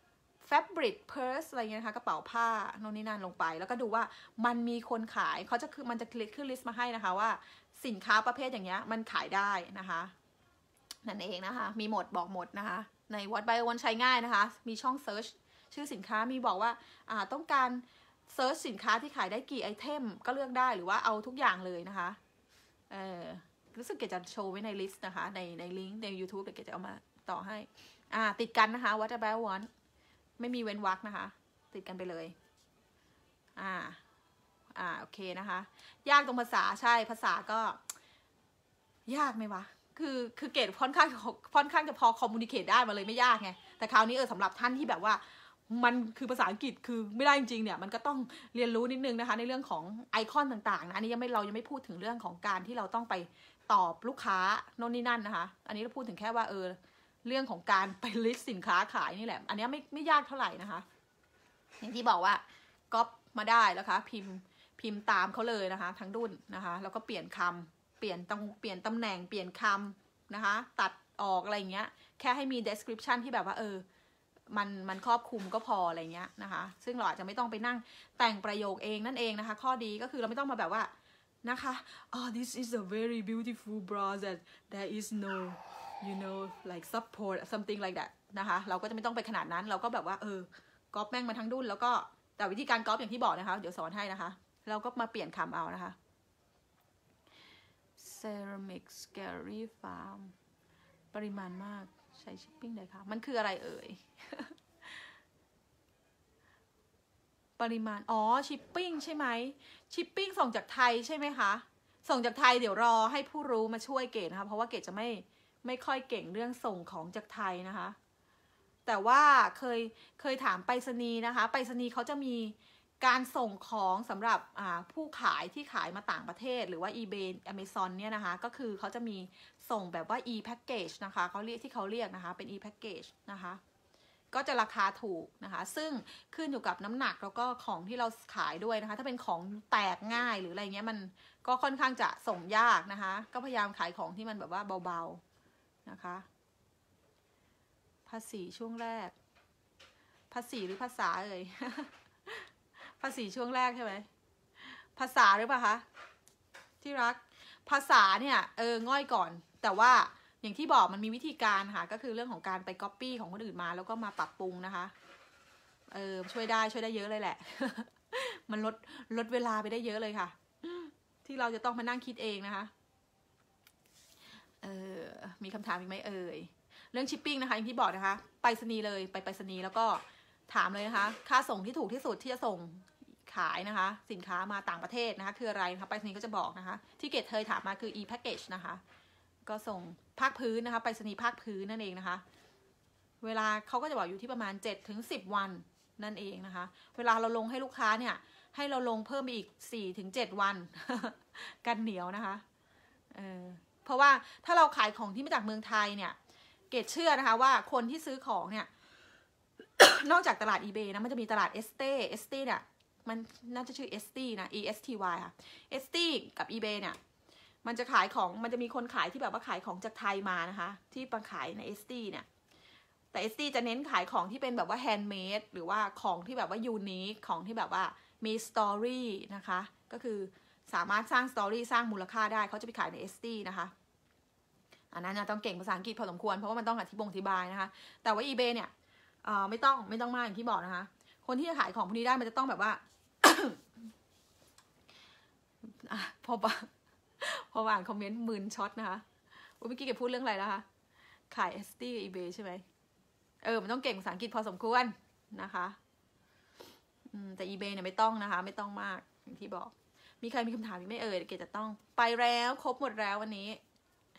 fabric purse อะไรเงี้ยนะคะกระเป๋าผ้าโน่นนี่นั่นลงไปแล้วก็ดูว่ามันมีคนขายเขาจะคือมันจะคลิกขึ้นลิสต์มาให้นะคะว่าสินค้าประเภทอย่างเงี้ยมันขายได้นะคะนั่นเองนะคะมีหมดบอกหมดนะคะใน What Buy One ใช้ง่ายนะคะมีช่อง search ชื่อสินค้ามีบอกว่าอ่าต้องการ search สินค้าที่ขายได้กี่ไอเทมก็เลือกได้หรือว่าเอาทุกอย่างเลยนะคะเออรู้สึกเกดจะโชว์ไว้ในลิสต์นะคะในในลิงก์ใน YouTube เดี๋ยวเกดจะเอามาต่อให้อ่าติดกันนะคะ What Buy One ไม่มีเว้นวรรคนะคะติดกันไปเลยอ่าอ่าโอเคนะคะยากตรงภาษาใช่ภาษาก็ยากไหมวะคือคือเกรดค่อนข้างค่อนข้างจะพอคอมมูนิเคตได้มาเลยไม่ยากไงแต่คราวนี้เออสำหรับท่านที่แบบว่ามันคือภาษาอังกฤษคือไม่ได้จริงๆเนี่ยมันก็ต้องเรียนรู้นิดนึงนะคะในเรื่องของไอคอนต่างๆนะอันนี้ยังไม่เรายังไม่พูดถึงเรื่องของการที่เราต้องไปตอบลูกค้าโน่นนี่นั่นนะคะอันนี้เราพูดถึงแค่ว่าเออเรื่องของการไปลิสต์สินค้าขายนี่แหละอันนี้ไม่ไม่ยากเท่าไหร่นะคะอย่างที่บอกว่าก๊อปมาได้แล้วคะพิมพ์พิมพ์ตามเขาเลยนะคะทั้งรุ่นนะคะแล้วก็เปลี่ยนคำเปลี่ยนตำเปลี่ยนตำแหน่งเปลี่ยนคำนะคะตัดออกอะไรเงี้ยแค่ให้มี description ที่แบบว่าเออมันมันครอบคลุมก็พออะไรเงี้ยนะคะซึ่งเราอาจจะไม่ต้องไปนั่งแต่งประโยคเองนั่นเองนะคะข้อดีก็คือเราไม่ต้องมาแบบว่านะคะ oh this is a very beautiful bra that there is no you know like support something like that นะคะเราก็จะไม่ต้องไปขนาดนั้นเราก็แบบว่าเออก๊อปแม่งมาทั้งดุนแล้วก็แต่วิธีการก๊อปอย่างที่บอกนะคะเดี๋ยวสอนให้นะคะเราก็มาเปลี่ยนคำเอานะคะ ceramic scary farm ปริมาณมากใช้ชิปปิ้งได้ค่ะมันคืออะไรเอ่ย ปริมาณอ๋อชิปปิ้งใช่ไหมชิปปิ้งส่งจากไทยใช่ไหมคะส่งจากไทยเดี๋ยวรอให้ผู้รู้มาช่วยเกดนะคะเพราะว่าเกดจะไม่ไม่ค่อยเก่งเรื่องส่งของจากไทยนะคะแต่ว่าเคยเคยถามไปรษณีย์นะคะไปรษณีย์เขาจะมีการส่งของสำหรับผู้ขายที่ขายมาต่างประเทศหรือว่า eBay Amazon เนี่ยนะคะก็คือเขาจะมีส่งแบบว่า e-package นะคะเขาเรียกที่เขาเรียกนะคะเป็น e-package นะคะก็จะราคาถูกนะคะซึ่งขึ้นอยู่กับน้ำหนักแล้วก็ของที่เราขายด้วยนะคะถ้าเป็นของแตกง่ายหรืออะไรเงี้ยมันก็ค่อนข้างจะส่งยากนะคะก็พยายามขายของที่มันแบบว่าเบาๆนะคะภาษีช่วงแรกภาษีหรือภาษาเอ่ย ภาษีช่วงแรกใช่ไหมภาษาหรือเปล่าคะที่รักภาษาเนี่ยเออง่อยก่อนแต่ว่าอย่างที่บอกมันมีวิธีการค่ะก็คือเรื่องของการไปก๊อปปี้ของคนอื่นมาแล้วก็มาปรับปรุงนะคะเออช่วยได้ช่วยได้เยอะเลยแหละ มันลดลดเวลาไปได้เยอะเลยค่ะที่เราจะต้องมานั่งคิดเองนะคะเออมีคำถามอีกไหมเอ่ยเรื่องชิปปิ้งนะคะอย่างที่บอกนะคะไปรษณีย์เลยไปไปรษณีย์แล้วก็ถามเลยนะคะค่าส่งที่ถูกที่สุดที่จะส่งขายนะคะสินค้ามาต่างประเทศนะคะคืออะไรนะคะไปรษณีย์ก็จะบอกนะคะที่เกดเคยถามมาคือ e-package นะคะก็ส่งภาคพื้นนะคะไปรษณีย์ภาคพื้นนั่นเองนะคะเวลาเขาก็จะบอกอยู่ที่ประมาณ เจ็ดถึงสิบ วันนั่นเองนะคะเวลาเราลงให้ลูกค้าเนี่ยให้เราลงเพิ่มไปอีก สี่ถึงเจ็ด วัน กันเหนียวนะคะเออเพราะว่าถ้าเราขายของที่มาจากเมืองไทยเนี่ยเกดเชื่อนะคะว่าคนที่ซื้อของเนี่ย นอกจากตลาด eBay นะมันจะมีตลาด เอส ที เอ เอส ที เนี่ยมันน่าจะชื่อ เอส ที นะ E S T Y ค่ะ เอส ที กับ eBay เนี่ยมันจะขายของมันจะมีคนขายที่แบบว่าขายของจากไทยมานะคะที่มาขายใน เอส ที เนี่ยแต่ เอส ที จะเน้นขายของที่เป็นแบบว่าแฮนด์เมดหรือว่าของที่แบบว่ายูนิคของที่แบบว่ามีสตอรี่นะคะก็คือสามารถสร้างสตอรี่สร้างมูลค่าได้เขาจะไปขายใน เอส ที นะคะอันนั้นต้องเก่งภาษาอังกฤษพอสมควรเพราะว่ามันต้องอธิบงอธิบายนะคะแต่ว่า eBay เนี่ยเอ่อไม่ต้องไม่ต้องมากอย่างที่บอกนะคะคนที่จะขายของพวกนี้ได้มันจะต้องแบบว่า พอปะพออ่านคอมเมนต์หมื่นช็อตนะคะเมื่อกี้แกพูดเรื่องอะไรนะคะขาย เอส ที กับ eBay ใช่ไหมเออมันต้องเก่งภาษาอังกฤษพอสมควรนะคะอืมแต่ eBay เนี่ยไม่ต้องนะคะไม่ต้องมากอย่างที่บอกมีใครมีคำถามอีกไม่เอ่ยเกจะต้องไปแล้วครบหมดแล้ววันนี้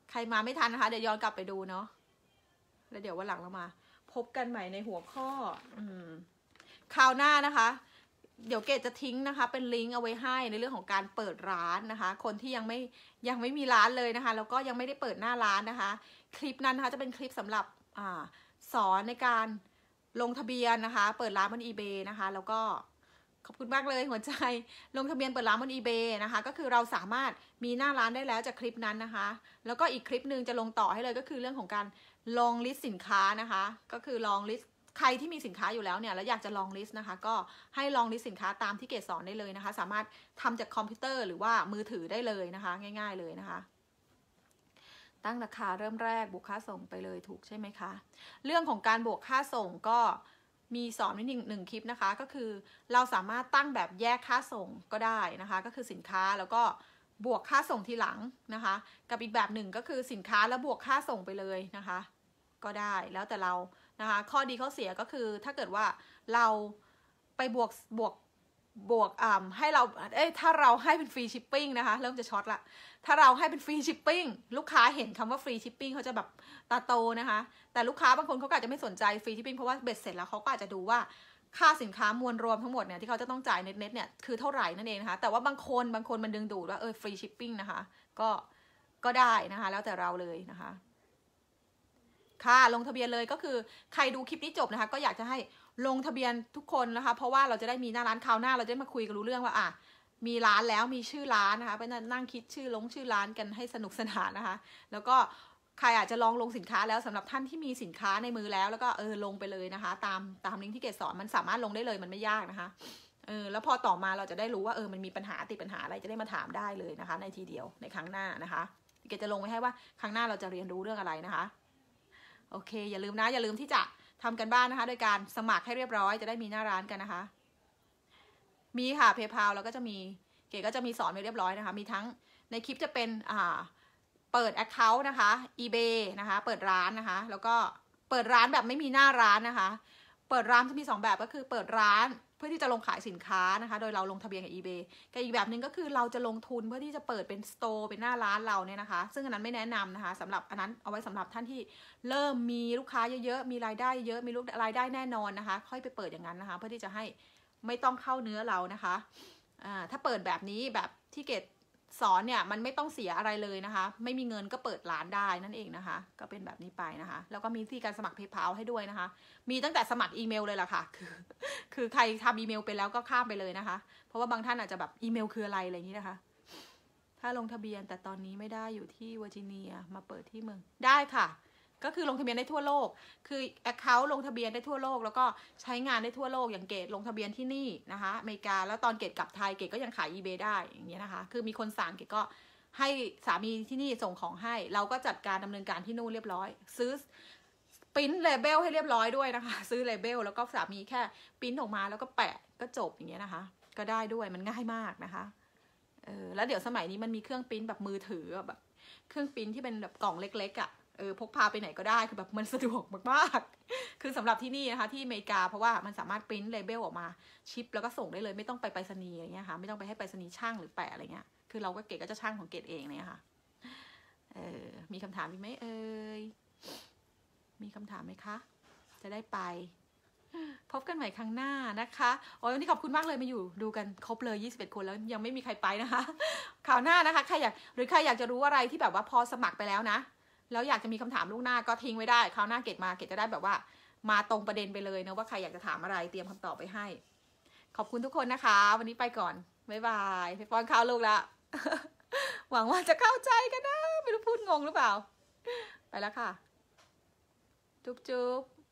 ใครมาไม่ทันนะคะเดี๋ยวย้อนกลับไปดูเนาะแล้วเดี๋ยววันหลังเรามาพบกันใหม่ในหัวข้ออืมคราวหน้านะคะเดี๋ยวเกดจะทิ้งนะคะเป็นลิงก์เอาไว้ให้ในเรื่องของการเปิดร้านนะคะคนที่ยังไม่ยังไม่มีร้านเลยนะคะแล้วก็ยังไม่ได้เปิดหน้าร้านนะคะคลิปนั้นนะคะจะเป็นคลิปสำหรับอ่าสอนในการลงทะเบียนนะคะเปิดร้านบน อีเบย์ นะคะแล้วก็ขอบคุณมากเลยหัวใจลงทะเบียนเปิดร้านบน อีเบย์ นะคะก็คือเราสามารถมีหน้าร้านได้แล้วจากคลิปนั้นนะคะแล้วก็อีกคลิปหนึ่งจะลงต่อให้เลยก็คือเรื่องของการลองลิสต์สินค้านะคะก็คือลองลิสต์ใครที่มีสินค้าอยู่แล้วเนี่ยแล้วอยากจะลองลิสต์นะคะก็ให้ลองลิสต์สินค้าตามที่เกดสอนได้เลยนะคะสามารถทำจากคอมพิวเตอร์หรือว่ามือถือได้เลยนะคะง่ายๆเลยนะคะตั้งราคาเริ่มแรกบวกค่าส่งไปเลยถูกใช่ไหมคะเรื่องของการบวกค่าส่งก็มีสอนไว้หนึ่งหนึ่งคลิปนะคะก็คือเราสามารถตั้งแบบแยกค่าส่งก็ได้นะคะก็คือสินค้าแล้วก็บวกค่าส่งทีหลังนะคะกับอีกแบบหนึ่งก็คือสินค้าแล้วบวกค่าส่งไปเลยนะคะก็ได้แล้วแต่เรานะคะข้อดีข้อเสียก็คือถ้าเกิดว่าเราไปบวกบวกบวกอ่าให้เราเอ้ยถ้าเราให้เป็นฟรีชิปปิ้งนะคะเริ่มจะช็อตละถ้าเราให้เป็นฟรีชิปปิ้งลูกค้าเห็นคำว่าฟรีชิปปิ้งเขาจะแบบตาโตนะคะแต่ลูกค้าบางคนเขาก็อาจจะไม่สนใจฟรีชิปปิ้งเพราะว่าเบ็ดเสร็จแล้วเขาก็อาจจะดูว่าค่าสินค้ามวลรวมทั้งหมดเนี่ยที่เขาจะต้องจ่ายเน็ตๆเนี่ยคือเท่าไหร่นั่นเองนะคะแต่ว่าบางคนบางคนมันดึงดูดว่าเออฟรีชิปปิ้งนะคะก็ก็ได้นะคะแล้วแต่เราเลยนะคะค่ะลงทะเบียนเลยก็คือใครดูคลิปนี้จบนะคะก็อยากจะให้ลงทะเบียนทุกคนนะคะเพราะว่าเราจะได้มีหน้าร้านคราวหน้าเราจะมาคุยกันรู้เรื่องว่าอ่ะมีร้านแล้วมีชื่อร้านนะคะไปนั่งคิดชื่อลงชื่อร้านกันให้สนุกสนานนะคะแล้วก็ใครอาจจะลองลงสินค้าแล้วสำหรับท่านที่มีสินค้าในมือแล้วแล้วก็เออลงไปเลยนะคะตามตามลิงก์ที่เกดสอนมันสามารถลงได้เลยมันไม่ยากนะคะเออแล้วพอต่อมาเราจะได้รู้ว่าเออมันมีปัญหาติดปัญหาอะไรจะได้มาถามได้เลยนะคะในทีเดียวในครั้งหน้านะคะเกดจะลงไว้ให้ว่าครั้งหน้าเราจะเรียนรู้เรื่องอะไรนะคะโอเคอย่าลืมนะอย่าลืมที่จะทำกันบ้านนะคะโดยการสมัครให้เรียบร้อยจะได้มีหน้าร้านกันนะคะมีค่ะ PayPal แล้วก็จะมีเก๋ก็จะมีสอนไว้เรียบร้อยนะคะมีทั้งในคลิปจะเป็นอ่าเปิด Account นะคะ อีเบย์ นะคะเปิดร้านนะคะแล้วก็เปิดร้านแบบไม่มีหน้าร้านนะคะเปิดร้านจะมีสองแบบก็คือเปิดร้านเพื่อที่จะลงขายสินค้านะคะโดยเราลงทะเบียนกับ อีเบย์ กับอีกแบบหนึ่งก็คือเราจะลงทุนเพื่อที่จะเปิดเป็นสโตร์เป็นหน้าร้านเราเนี่ยนะคะซึ่งอันนั้นไม่แนะนำนะคะสำหรับอันนั้นเอาไว้สำหรับท่านที่เริ่มมีลูกค้าเยอะๆมีรายได้เยอะมีลูกรายได้แน่นอนนะคะค่อยไปเปิดอย่างนั้นนะคะเพื่อที่จะให้ไม่ต้องเข้าเนื้อเรานะคะอ่าถ้าเปิดแบบนี้แบบที่เกดสอนเนี่ยมันไม่ต้องเสียอะไรเลยนะคะไม่มีเงินก็เปิดร้านได้นั่นเองนะคะก็เป็นแบบนี้ไปนะคะแล้วก็มีวิธีการสมัคร PayPal ให้ด้วยนะคะมีตั้งแต่สมัครอีเมลเลยล่ะค่ะคือคือใครทำอีเมลไปแล้วก็ข้ามไปเลยนะคะเพราะว่าบางท่านอาจจะแบบอีเมลคืออะไรอะไรอย่างนี้นะคะถ้าลงทะเบียนแต่ตอนนี้ไม่ได้อยู่ที่เวอร์จิเนียมาเปิดที่เมืองได้ค่ะก็คือลงทะเบียนได้ทั่วโลกคือ Account ลงทะเบียนได้ทั่วโลกแล้วก็ใช้งานได้ทั่วโลกอย่างเกดลงทะเบียนที่นี่นะคะอเมริกาแล้วตอนเกดกลับไทยเกดก็ยังขาย อีเบย์ ได้อย่างเงี้ยนะคะคือมีคนสั่งเกดก็ให้สามีที่นี่ส่งของให้เราก็จัดการดำเนินการที่นู่นเรียบร้อยซื้อปริ้นเลเบลให้เรียบร้อยด้วยนะคะซื้อเลเบลแล้วก็สามีแค่ปริ้นออกมาแล้วก็แปะก็จบอย่างเงี้ยนะคะก็ได้ด้วยมันง่ายมากนะคะเออแล้วเดี๋ยวสมัยนี้มันมีเครื่องปริ้นแบบมือถือแบบเครื่องปริ้นที่เป็นแบบกล่องเล็กๆอ่ะเออพกพาไปไหนก็ได้คือแบบมันสะดวกมากๆคือสำหรับที่นี่นะคะที่อเมริกาเพราะว่ามันสามารถปริ้นเลเบลออกมาชิปแล้วก็ส่งได้เลยไม่ต้องไปไปรษณีย์อะไรเงี้ยค่ะไม่ต้องไปให้ไปรษณีย์ช่างหรือแปะอะไรเงี้ยคือเราก็เกดก็จะช่างของเกดเองเนี่ยค่ะเออมีคำถามอีกไหมเอ่ยมีคำถามไหมคะจะได้ไปพบกันใหม่ครั้งหน้านะคะโอ้ยวันนี้ขอบคุณมากเลยมาอยู่ดูกันครบเลยยี่สิบเอ็ดคนแล้วยังไม่มีใครไปนะคะคราวหน้านะคะใครอยากหรือใครอยากจะรู้อะไรที่แบบว่าพอสมัครไปแล้วนะแล้วอยากจะมีคำถามล่วงหน้าก็ทิ้งไว้ได้คราวหน้าเกดมาเกดจะได้แบบว่ามาตรงประเด็นไปเลยนะว่าใครอยากจะถามอะไรเตรียมคำตอบไปให้ขอบคุณทุกคนนะคะวันนี้ไปก่อนบ๊ายบายไปป้อนข้าวลูกละหวังว่าจะเข้าใจกันนะไม่รู้พูดงงหรือเปล่าไปแล้วค่ะจุ๊บจุ๊บ